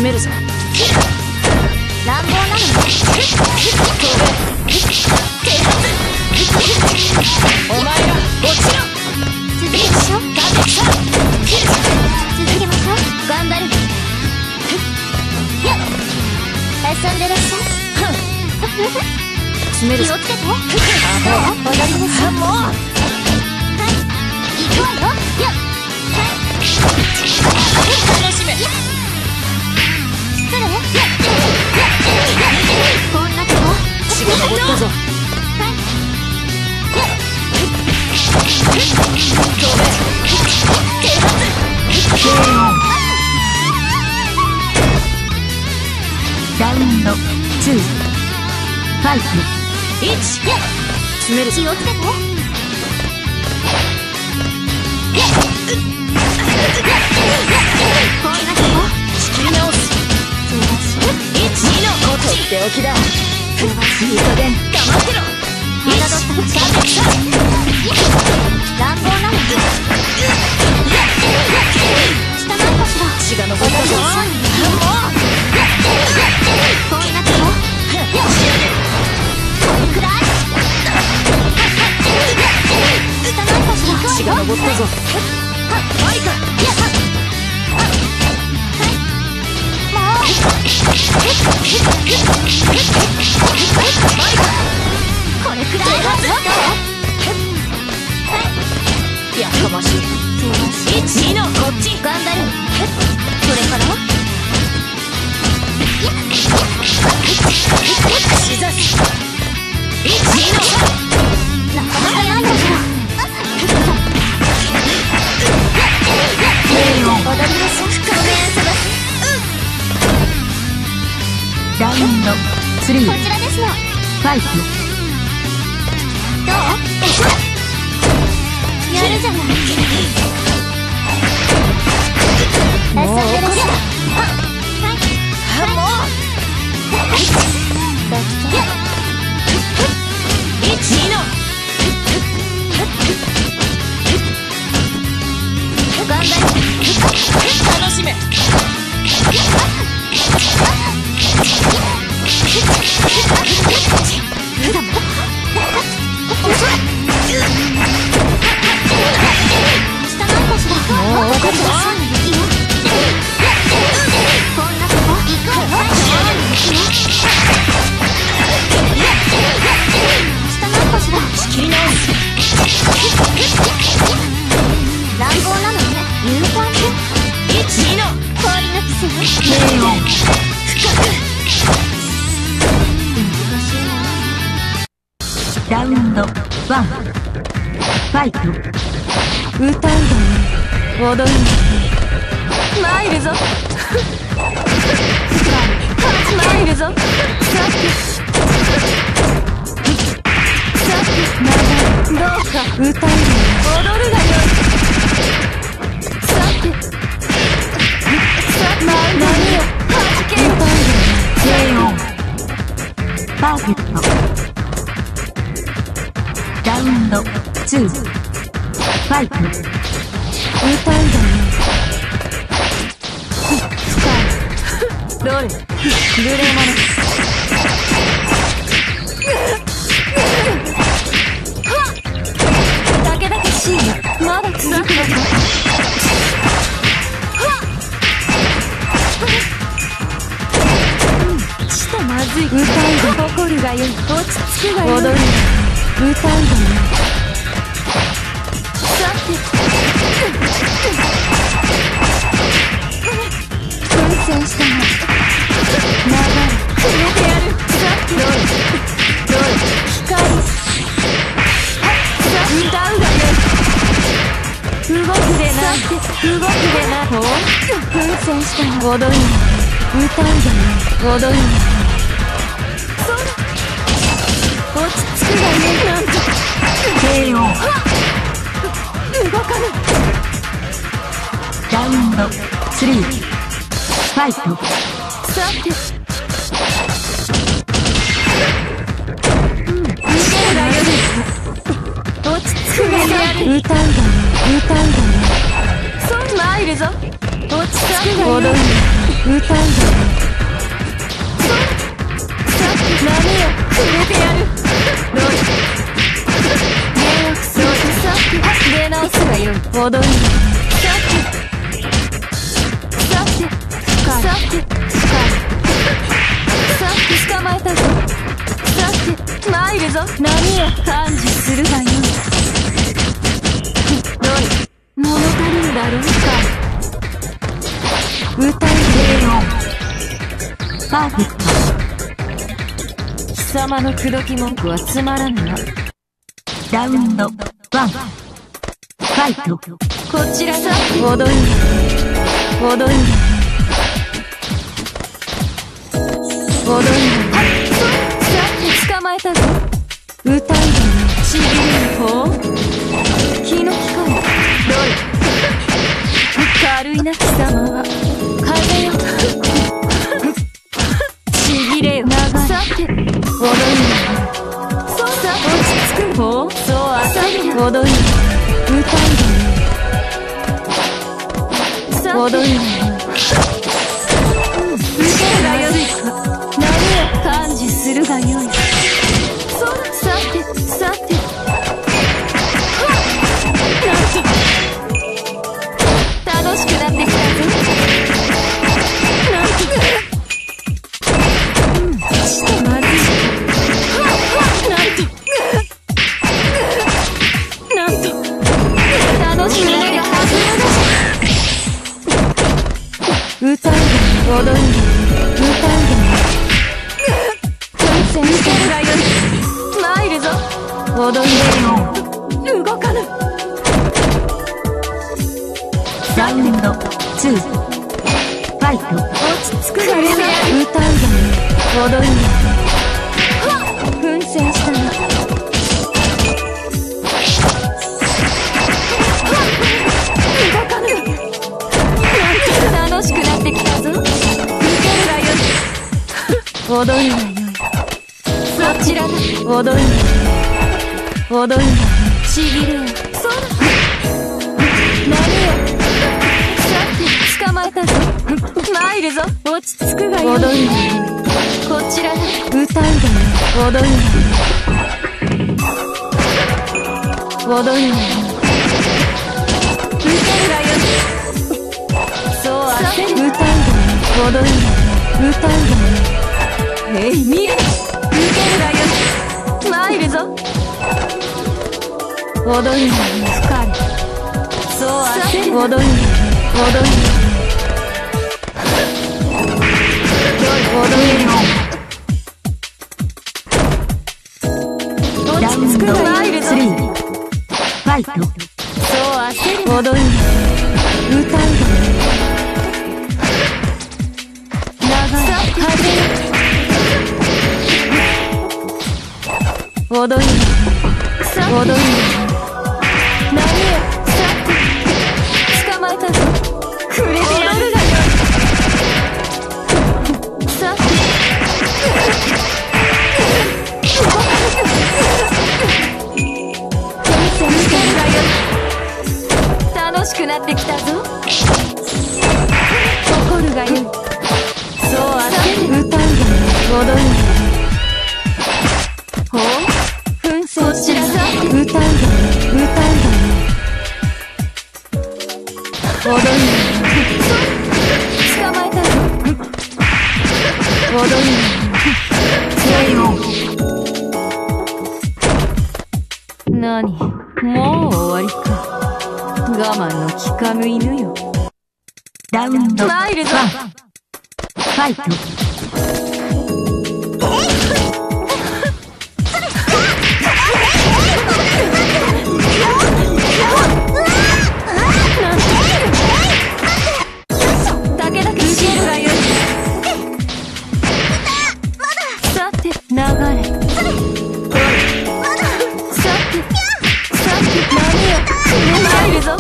[SPEAKER 4] 詰めるぞ。
[SPEAKER 2] 乱暴なのね。
[SPEAKER 4] お前ら落ちろ。
[SPEAKER 2] 続けましょう。続けましょう。頑張る。やっ遊んでらっしゃい。
[SPEAKER 4] 詰めるぞ。
[SPEAKER 2] 気をつけて。
[SPEAKER 4] あほう、踊りですよ。もう
[SPEAKER 2] はい行くわよ。やっ
[SPEAKER 4] 楽しめ。
[SPEAKER 2] 失礼。やっこんなとこ
[SPEAKER 4] 血が上ったぞ。
[SPEAKER 1] ラウンドツーファイト。
[SPEAKER 4] いち詰めるぞ。
[SPEAKER 2] 気をつけて。こんなとこ
[SPEAKER 4] 仕切り直す。いちにのこっち。とっておきだ。いい加減黙ってろ。
[SPEAKER 2] 侮った乱暴なの。汚いかしら。
[SPEAKER 4] 血が上ったぞ。
[SPEAKER 2] こんなとここれくらい汚いかしら。
[SPEAKER 4] 血が上ったぞ。マイカ。
[SPEAKER 2] これくらいは
[SPEAKER 4] やかましい。いちにのこっち。
[SPEAKER 2] 頑張る。それから
[SPEAKER 4] しざす。いちにの
[SPEAKER 2] なかなかやんだから踊りましょう。ごめんさばす。
[SPEAKER 1] ラウンドスリー
[SPEAKER 2] こちらですの。
[SPEAKER 1] ファイト。
[SPEAKER 2] どう？やるじゃない。遊んでらっしゃい。
[SPEAKER 4] もういちにの
[SPEAKER 2] 頑張る。
[SPEAKER 4] 楽しめ。仕切り直す。
[SPEAKER 2] 乱暴なのね。勇敢で。
[SPEAKER 4] いちにの
[SPEAKER 2] 氷のキスよ。
[SPEAKER 1] ラウンドワンファイト。
[SPEAKER 4] 歌うだね。踊るんだね。参るぞ。参るぞ。さっきどうか歌うだね。踊るがよい。さてさて何をはじけよ。
[SPEAKER 1] ケーオー パーフェクト。ラウンドツーファイト。
[SPEAKER 4] 歌うだね。どれ無礼者。だけだけしいな。まだ続くのか。ちとまずい。歌うだ。心がよい。落ち着くがよい。踊る。歌うだね。さて奮戦したな。流れ決めてやる。さっきどれどれ光。歌うがよい。動くでな。動くでな。ほう奮戦したな。踊る。歌うがよい。踊る。そうだ。落ち着くがよい。なんと
[SPEAKER 1] ケーオー。
[SPEAKER 4] 動かぬ。
[SPEAKER 1] ラウンドスリーファイト。
[SPEAKER 4] さて見てるがよい。落ち着くがやる。歌うだね。歌うだね。そん参るぞ。落ち着くがよい。踊る。 歌うんだよ。波をくれてやる。ロイ迷惑そうさ出直すがよい。踊るんだよ。さてさてさて捕まえたぞ。さて参るぞ。波を感知するがよい。ロイ物足りんだろうか。歌いでよ。
[SPEAKER 1] パーフェクト。
[SPEAKER 4] 貴様の口説き文句はつまらぬな。
[SPEAKER 1] ラウンドワンファイト。
[SPEAKER 4] こちらさ踊りんだ踊りんだ踊りんだ。さっ捕まえたぞ。歌いだよ。ちぎる方気の利かない。ロイ軽いな貴様は風よ。ちぎれよ。流さて踊りんだ。そうさ落ち着く方そうあさり踊りんだ。歌いだよ。踊りんだよ。受けるがよいか。何を感知するがよい。そうさてさて楽しくなってきたぞ。なんてしてまずい。なんてなんと楽しくなってきたぞ。歌うだよ。踊るだよ。歌うだよ。挑戦してるがよい。参るぞ。踊んでるよ。動かぬ。
[SPEAKER 1] ラウンドツーファイト。
[SPEAKER 4] 落ち着くがよい。歌うだよ。踊るんだよ。奮戦したな。動かぬ。楽しくなってきたぞ。受けるがよい。踊るがよい。そちらだ。踊るんだよ。踊るんだよ。ちぎれよ。そうだ。何よ。さて捕まえたぞ。参るぞ。落ち着くがよい。踊るんだよ。こちらだ。歌うんだよ。踊るんだよ。踊るんだよ。受けるがよい。そう焦る。歌うんだよ。踊るんだよ。歌うんだよ。えい見る。受けるがよい。参るぞ。踊るんだよ。深い。そう焦る。踊るんだよ。踊るんだよ。踊るんだよ。落ち着くが参るぞ。
[SPEAKER 1] ファイト。
[SPEAKER 4] そう焦る。踊るんだよ。歌うんだよ。長い風よ。踊るんだよ。踊るんだよ。何よ。さって捕まえたぞ。くれてやるがよい。さって楽しくなってきたぞ。怒るがよい。そう焦る。歌うんだよ。踊るんだよ。ほう奮戦しなさい。歌うんだよ。歌うんだよ。踊るんだよ。捕まえたぞ。踊るんだよ。強いよ。何もう終わりか。我慢の効かぬ犬よ。
[SPEAKER 1] ラウンドワン
[SPEAKER 4] 参るぞ。
[SPEAKER 1] ファイト。
[SPEAKER 4] だけだけ受けるがよい。さて流れ。さてさて何よ。参るぞ。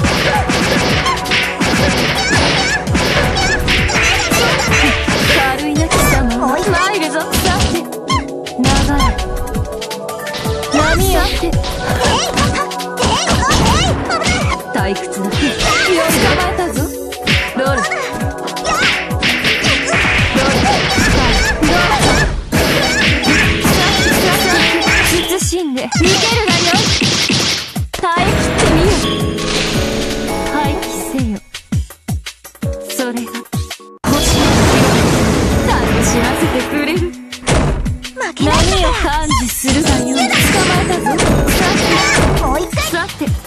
[SPEAKER 4] 軽いな貴様。参るぞ。さて流れ。何よ。退屈だ。捕まえたぞ。ロール。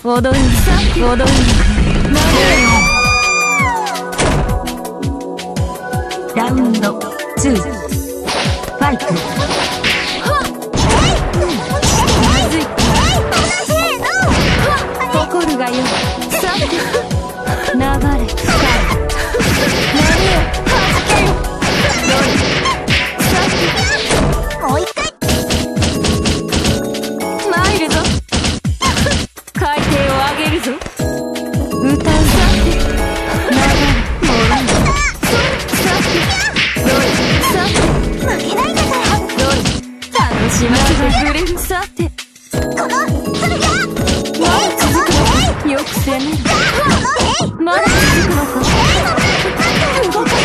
[SPEAKER 4] 踊り踊り
[SPEAKER 1] ラウンドツーファイト。
[SPEAKER 4] 心がよさて流れ深い波をはじけよさて
[SPEAKER 2] もう一回
[SPEAKER 4] 参るぞ海底を上げるぞ歌うさて流れもらうさてどれさて
[SPEAKER 2] 負けないんだから
[SPEAKER 4] どれ楽しませてくれるさて
[SPEAKER 2] このそれが
[SPEAKER 4] よく攻めるまだ続くのか動か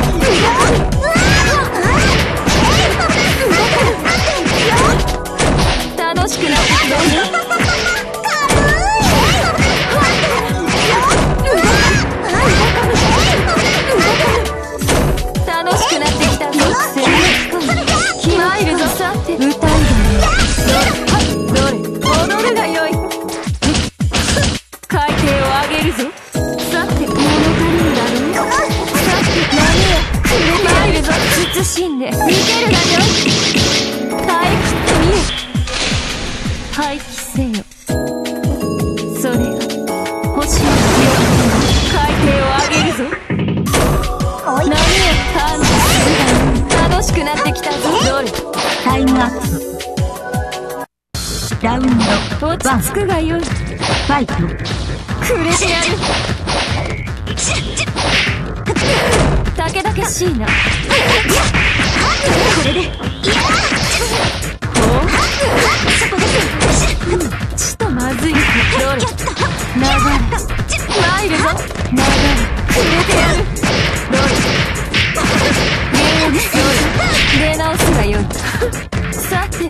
[SPEAKER 4] 楽しくなってきたね楽しくなってきたぞ決まるぞさて歌うがよどれ踊るがよい海底を上げるぞさて物足りんだろうさて波をくれてやるぞ慎んで逃げるがよい耐え切ってみよ廃棄せよそれが星の記憶海底を上げるぞ波を感じするがよい楽しくなってきたぞどれ
[SPEAKER 1] タイムアップ。ラウンド
[SPEAKER 4] 落ち着くがよい
[SPEAKER 1] ファイト。
[SPEAKER 4] くれてやるたけだけしいなこれでほうちとまずいどれ流れ参るぞ流れくれてやるどれゲームどれ出直すがよいさて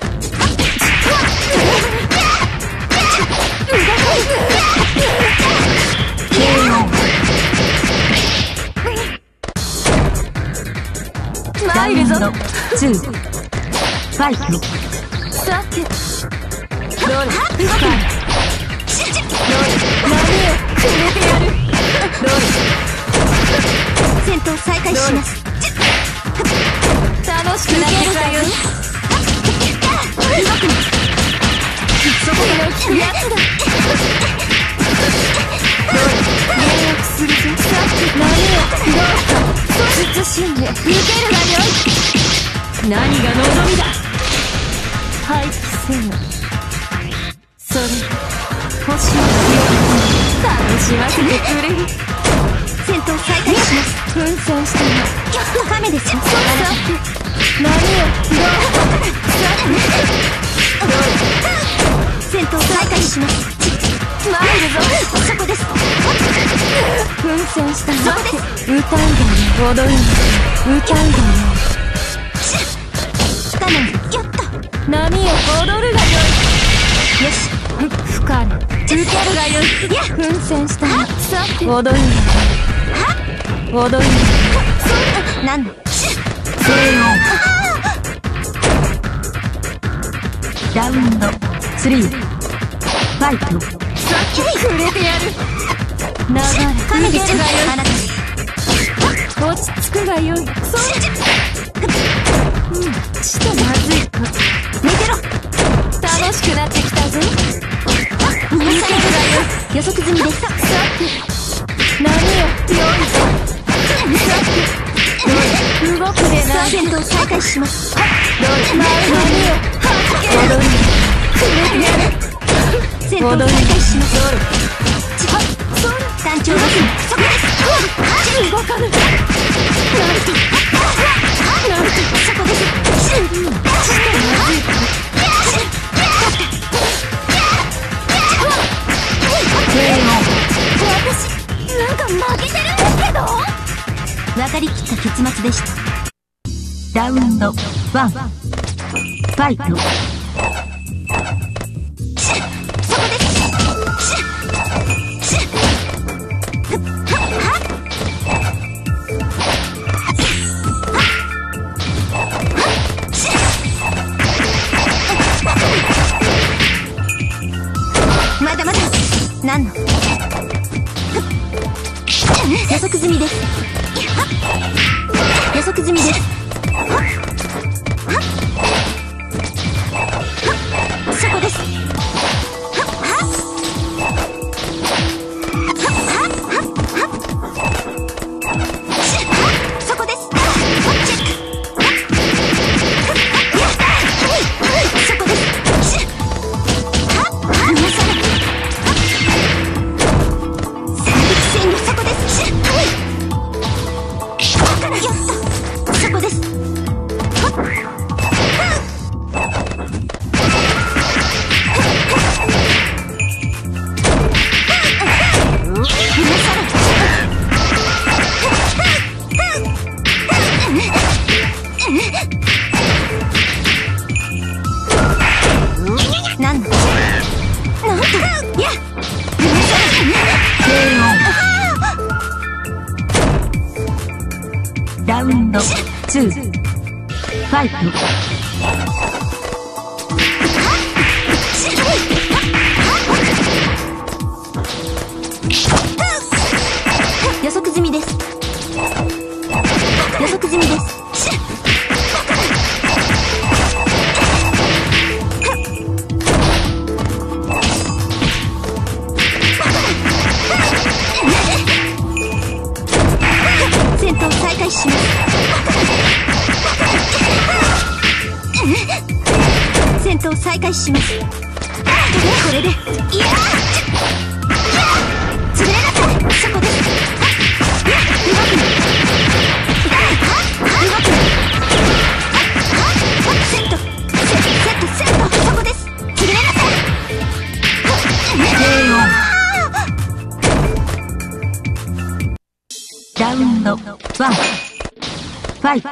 [SPEAKER 1] ラウンドツーファイト。
[SPEAKER 4] さてどれどれ波をくれてやるどれ
[SPEAKER 2] 戦闘再開します
[SPEAKER 4] 楽しくなってきたよそこのやつだどれ迷惑するぞさて波をどうか慎んで逃げるがよい何が望みだ廃棄せよそれ星の記憶楽しませてくれる
[SPEAKER 2] 戦闘再開します
[SPEAKER 4] 奮戦してます
[SPEAKER 2] やっと亀ですよ
[SPEAKER 4] さて波をどうさてどれ
[SPEAKER 2] 戦闘再開します
[SPEAKER 4] 参るぞ
[SPEAKER 2] そこです
[SPEAKER 4] 奮戦したぞ歌うがよ踊るがよ歌うがよ
[SPEAKER 2] 画面ギュッと
[SPEAKER 4] 波を踊るがよいよし吹かれ受けるがよい奮戦したさて踊るがよい踊るがよい
[SPEAKER 2] なんだ
[SPEAKER 1] ラウンドスリーファイト。
[SPEAKER 4] さっきくれてやる流れ
[SPEAKER 2] 亀ですよ
[SPEAKER 4] 受けるがよ
[SPEAKER 2] あなた
[SPEAKER 4] い落ち着くがよいそれうんちとまずいか
[SPEAKER 2] 寝てろ
[SPEAKER 4] 楽しくなってきたぞ
[SPEAKER 2] 逃げるがよ
[SPEAKER 4] 予測済みですさて波をよいぞさて動くでな
[SPEAKER 2] 戦闘再開します
[SPEAKER 4] どれ波をはじけるくれてやる
[SPEAKER 2] 戦闘再開します
[SPEAKER 4] どれ
[SPEAKER 2] 団長がそこです
[SPEAKER 4] 動かぬなんと
[SPEAKER 2] なんとそこです私なんか負けてるんですけど
[SPEAKER 1] 分かりきった結末でした。ラウンドワンファイト。
[SPEAKER 2] そこですまだまだ
[SPEAKER 1] 何の予測済みです。予測済みです。そこです。そこです。そこです。なんだなんだいやラウンドツーファイト。予測済みです。予測済みです。戦闘再開します。戦闘再開します。これでいや潰れなさい。そこです。いや動くな動くなセットセットセットそこです。潰れなさい。ラウンドワンファイト。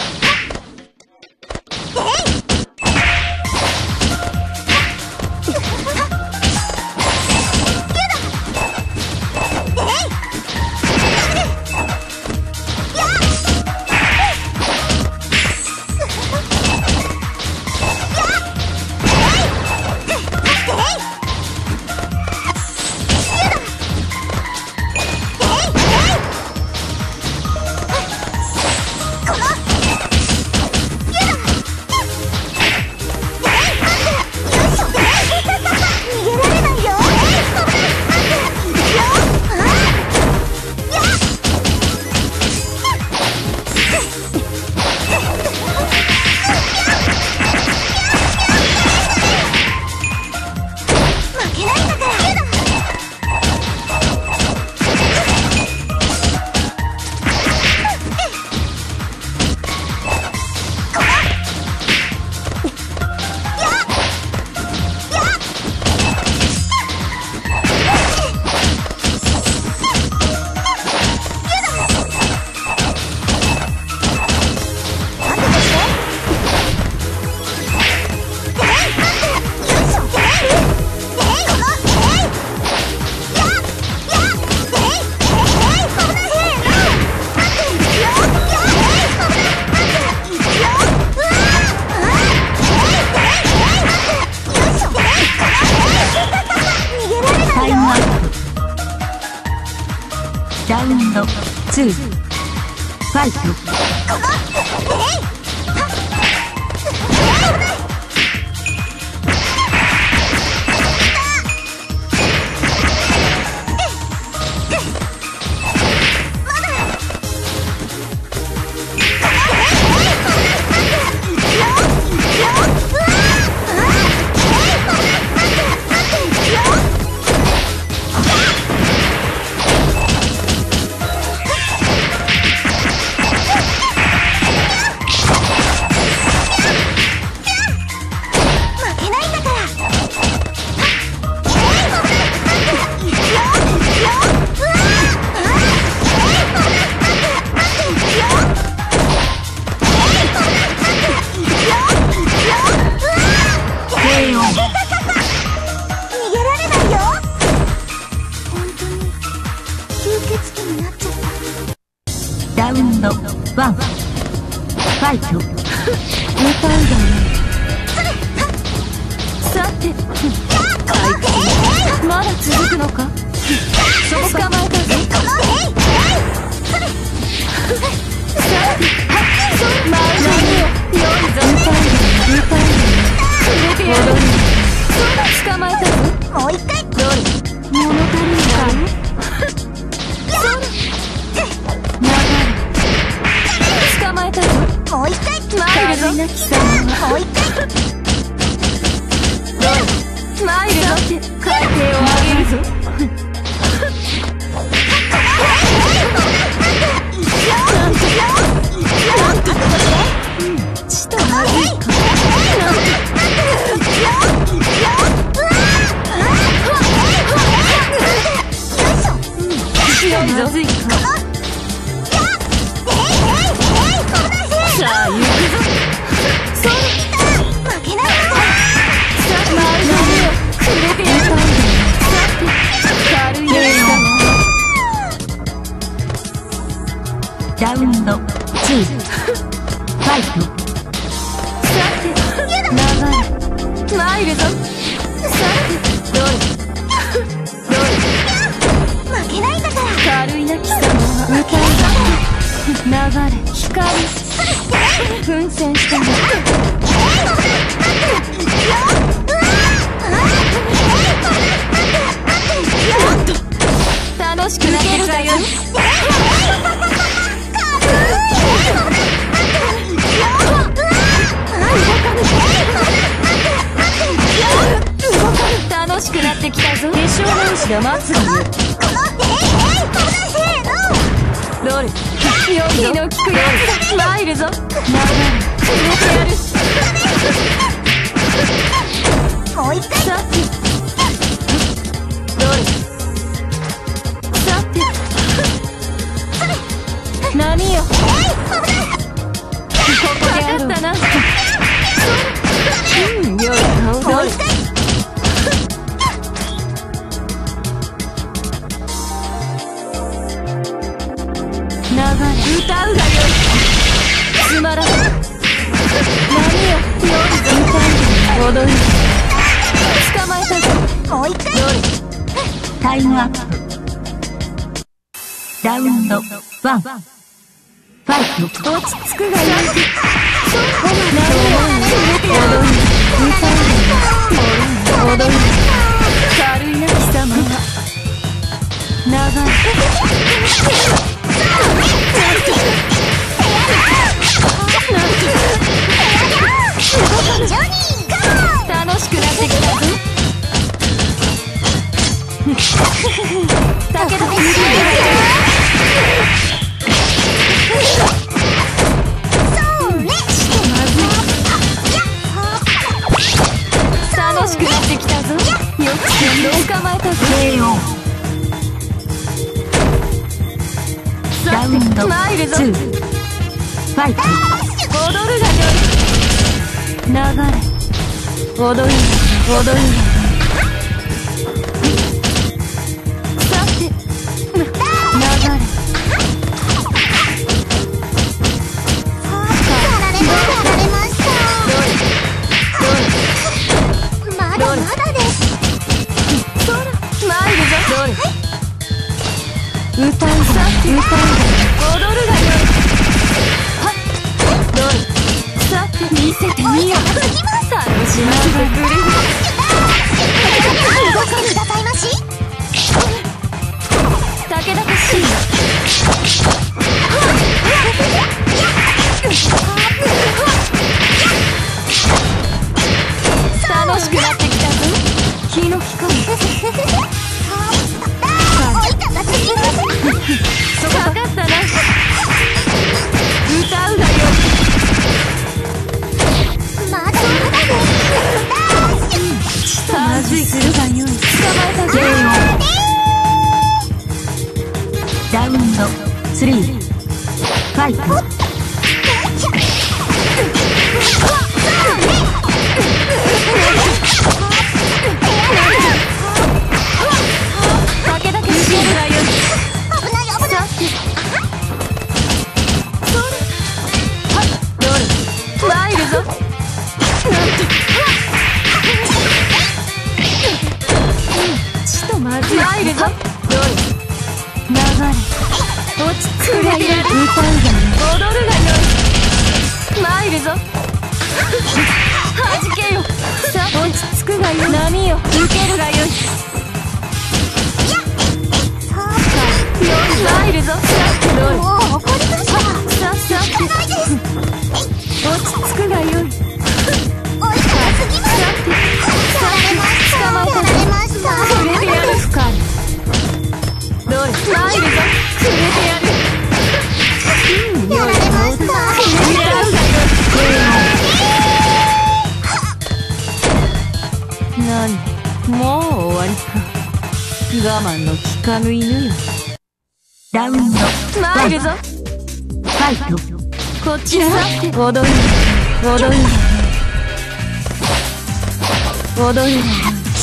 [SPEAKER 1] ラウンドツーファイト。ラウンドワンファイト。歌うだね。さて、あいつまだ続くのか。
[SPEAKER 2] もう一回。
[SPEAKER 4] どれ物足りんか流れ捕まえたぞ。
[SPEAKER 2] もう一回。
[SPEAKER 4] 参るぞ。
[SPEAKER 2] な貴様はもう一回。
[SPEAKER 4] 参るぞ。海底を上げるぞ。ちとまずいか。強いぞ。まずいか。さあ行くぞ。そう負けないぞ。さあ回るよ。くれてやったんだ。さて軽いよ。
[SPEAKER 1] ラウンドツーファイト。
[SPEAKER 4] さて流れ参るぞ。さてどれどれ
[SPEAKER 2] 負けないんだから。
[SPEAKER 4] 軽いな貴様は歌いだ。流れ光奮戦したんだ。楽しくなってきたよ。楽しくなってきたぞ。化粧直しが待つわよ。どれ良いの利くやつだ。参るぞ。流れくれてやる。
[SPEAKER 2] もう一回。
[SPEAKER 4] さてどれさて何よ。ここであろう。かかったな。うん良い顔。どれ流れ歌うがよい。つまらない。何よ良いぞ。踊る。捕まえたぞ。
[SPEAKER 2] もう一回。
[SPEAKER 4] どれ
[SPEAKER 1] タイムアップ。ラウンドワンファイト。
[SPEAKER 4] 落ち着くがよい。何よ踊る。歌うがよい。踊る。軽いな貴様は流れ楽しくなってきたぞ。だけど楽しくなってきたぞ。よく捕まえたぞ。
[SPEAKER 1] ラウンドツー
[SPEAKER 4] 参るぞ。
[SPEAKER 1] ファイト。
[SPEAKER 4] 踊るがよい。流れ踊る踊るがよい。さて流れ
[SPEAKER 2] まだまだです。
[SPEAKER 4] そら参るぞ。どれ歌うさ歌う踊るがよい。はっどれさて見せてみよう。楽しませてくれる。
[SPEAKER 2] ごめんくださいまし。
[SPEAKER 4] たけだけしいよ。楽しくなってきたぞ。日の光かかったな。歌うがよい。
[SPEAKER 2] まだまだです。
[SPEAKER 4] まずいするがよい。捕まえたぞ。
[SPEAKER 1] ラウンドスリーファイト。
[SPEAKER 4] たけだけしいるがよい。
[SPEAKER 2] 危ない危ない。
[SPEAKER 4] どれ参るぞ。ちとまずい。参るぞ。どれ流れ落ち着くがよい。歌うがよい。踊るがよい。参るぞ。はじけよ。さあ落ち着くがよい。波よ受けるがよい。 我慢の利かぬ犬よ。
[SPEAKER 1] ラウンド
[SPEAKER 4] 参るぞ。
[SPEAKER 1] ファイト。
[SPEAKER 4] こちらさ。踊る踊る踊る踊る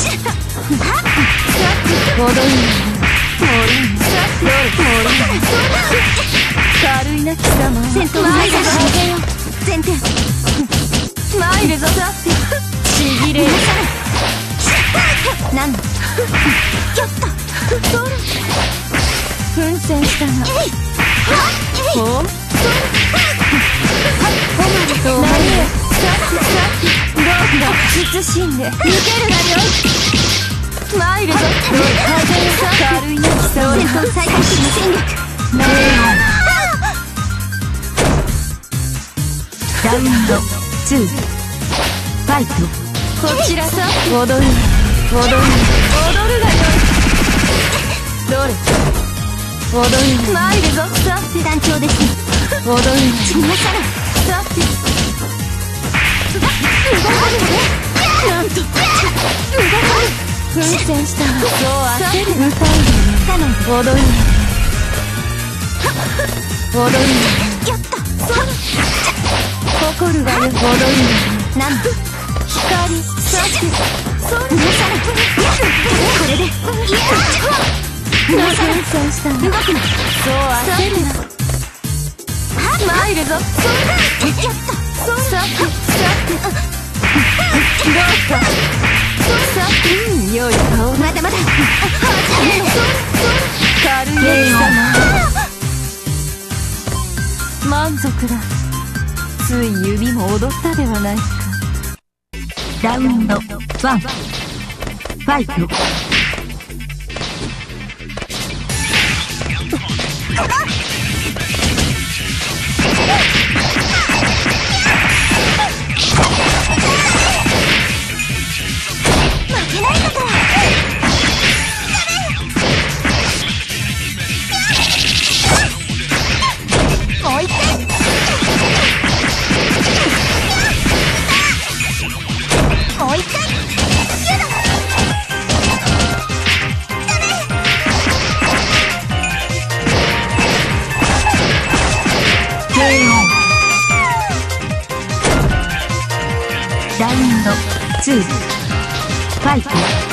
[SPEAKER 4] 軽いな貴様。
[SPEAKER 1] 戦闘の間だ。前転。
[SPEAKER 4] 参るぞ。ちぎれる。
[SPEAKER 1] なんだ。ちょっと。
[SPEAKER 4] 奮戦したな。ほう。何よ。さっきさっき。どうだ。慎んで。抜けるがよい。参るぞ。風にさ。軽いな貴様。
[SPEAKER 1] 戦闘最大級の戦力。ラウンドツーファイト。
[SPEAKER 4] こちらさ。踊る踊る踊るがよい。どれ踊る参るぞ。さって
[SPEAKER 1] 団長です。
[SPEAKER 4] 踊る
[SPEAKER 1] 次のさら。
[SPEAKER 4] さってなんと奮戦したらそう焦る。歌う
[SPEAKER 1] 頼む。
[SPEAKER 4] 踊る踊る
[SPEAKER 1] やった。
[SPEAKER 4] 誇るがよ。踊る
[SPEAKER 1] なんだ。
[SPEAKER 4] 光さって
[SPEAKER 1] そうなさら。これで。いや。
[SPEAKER 4] 奮戦したら
[SPEAKER 1] 動くな。
[SPEAKER 4] そう焦るな。参るぞ。
[SPEAKER 1] やった。
[SPEAKER 4] さってさってどうかさってうん良い顔。
[SPEAKER 1] まだまだ。
[SPEAKER 4] 軽い貴様。満足だ。つい指も踊ったではないか。
[SPEAKER 1] ラウンドワンファイト。負けないのか。もう一回。もう一回。やだ。ラウンドツーファイト。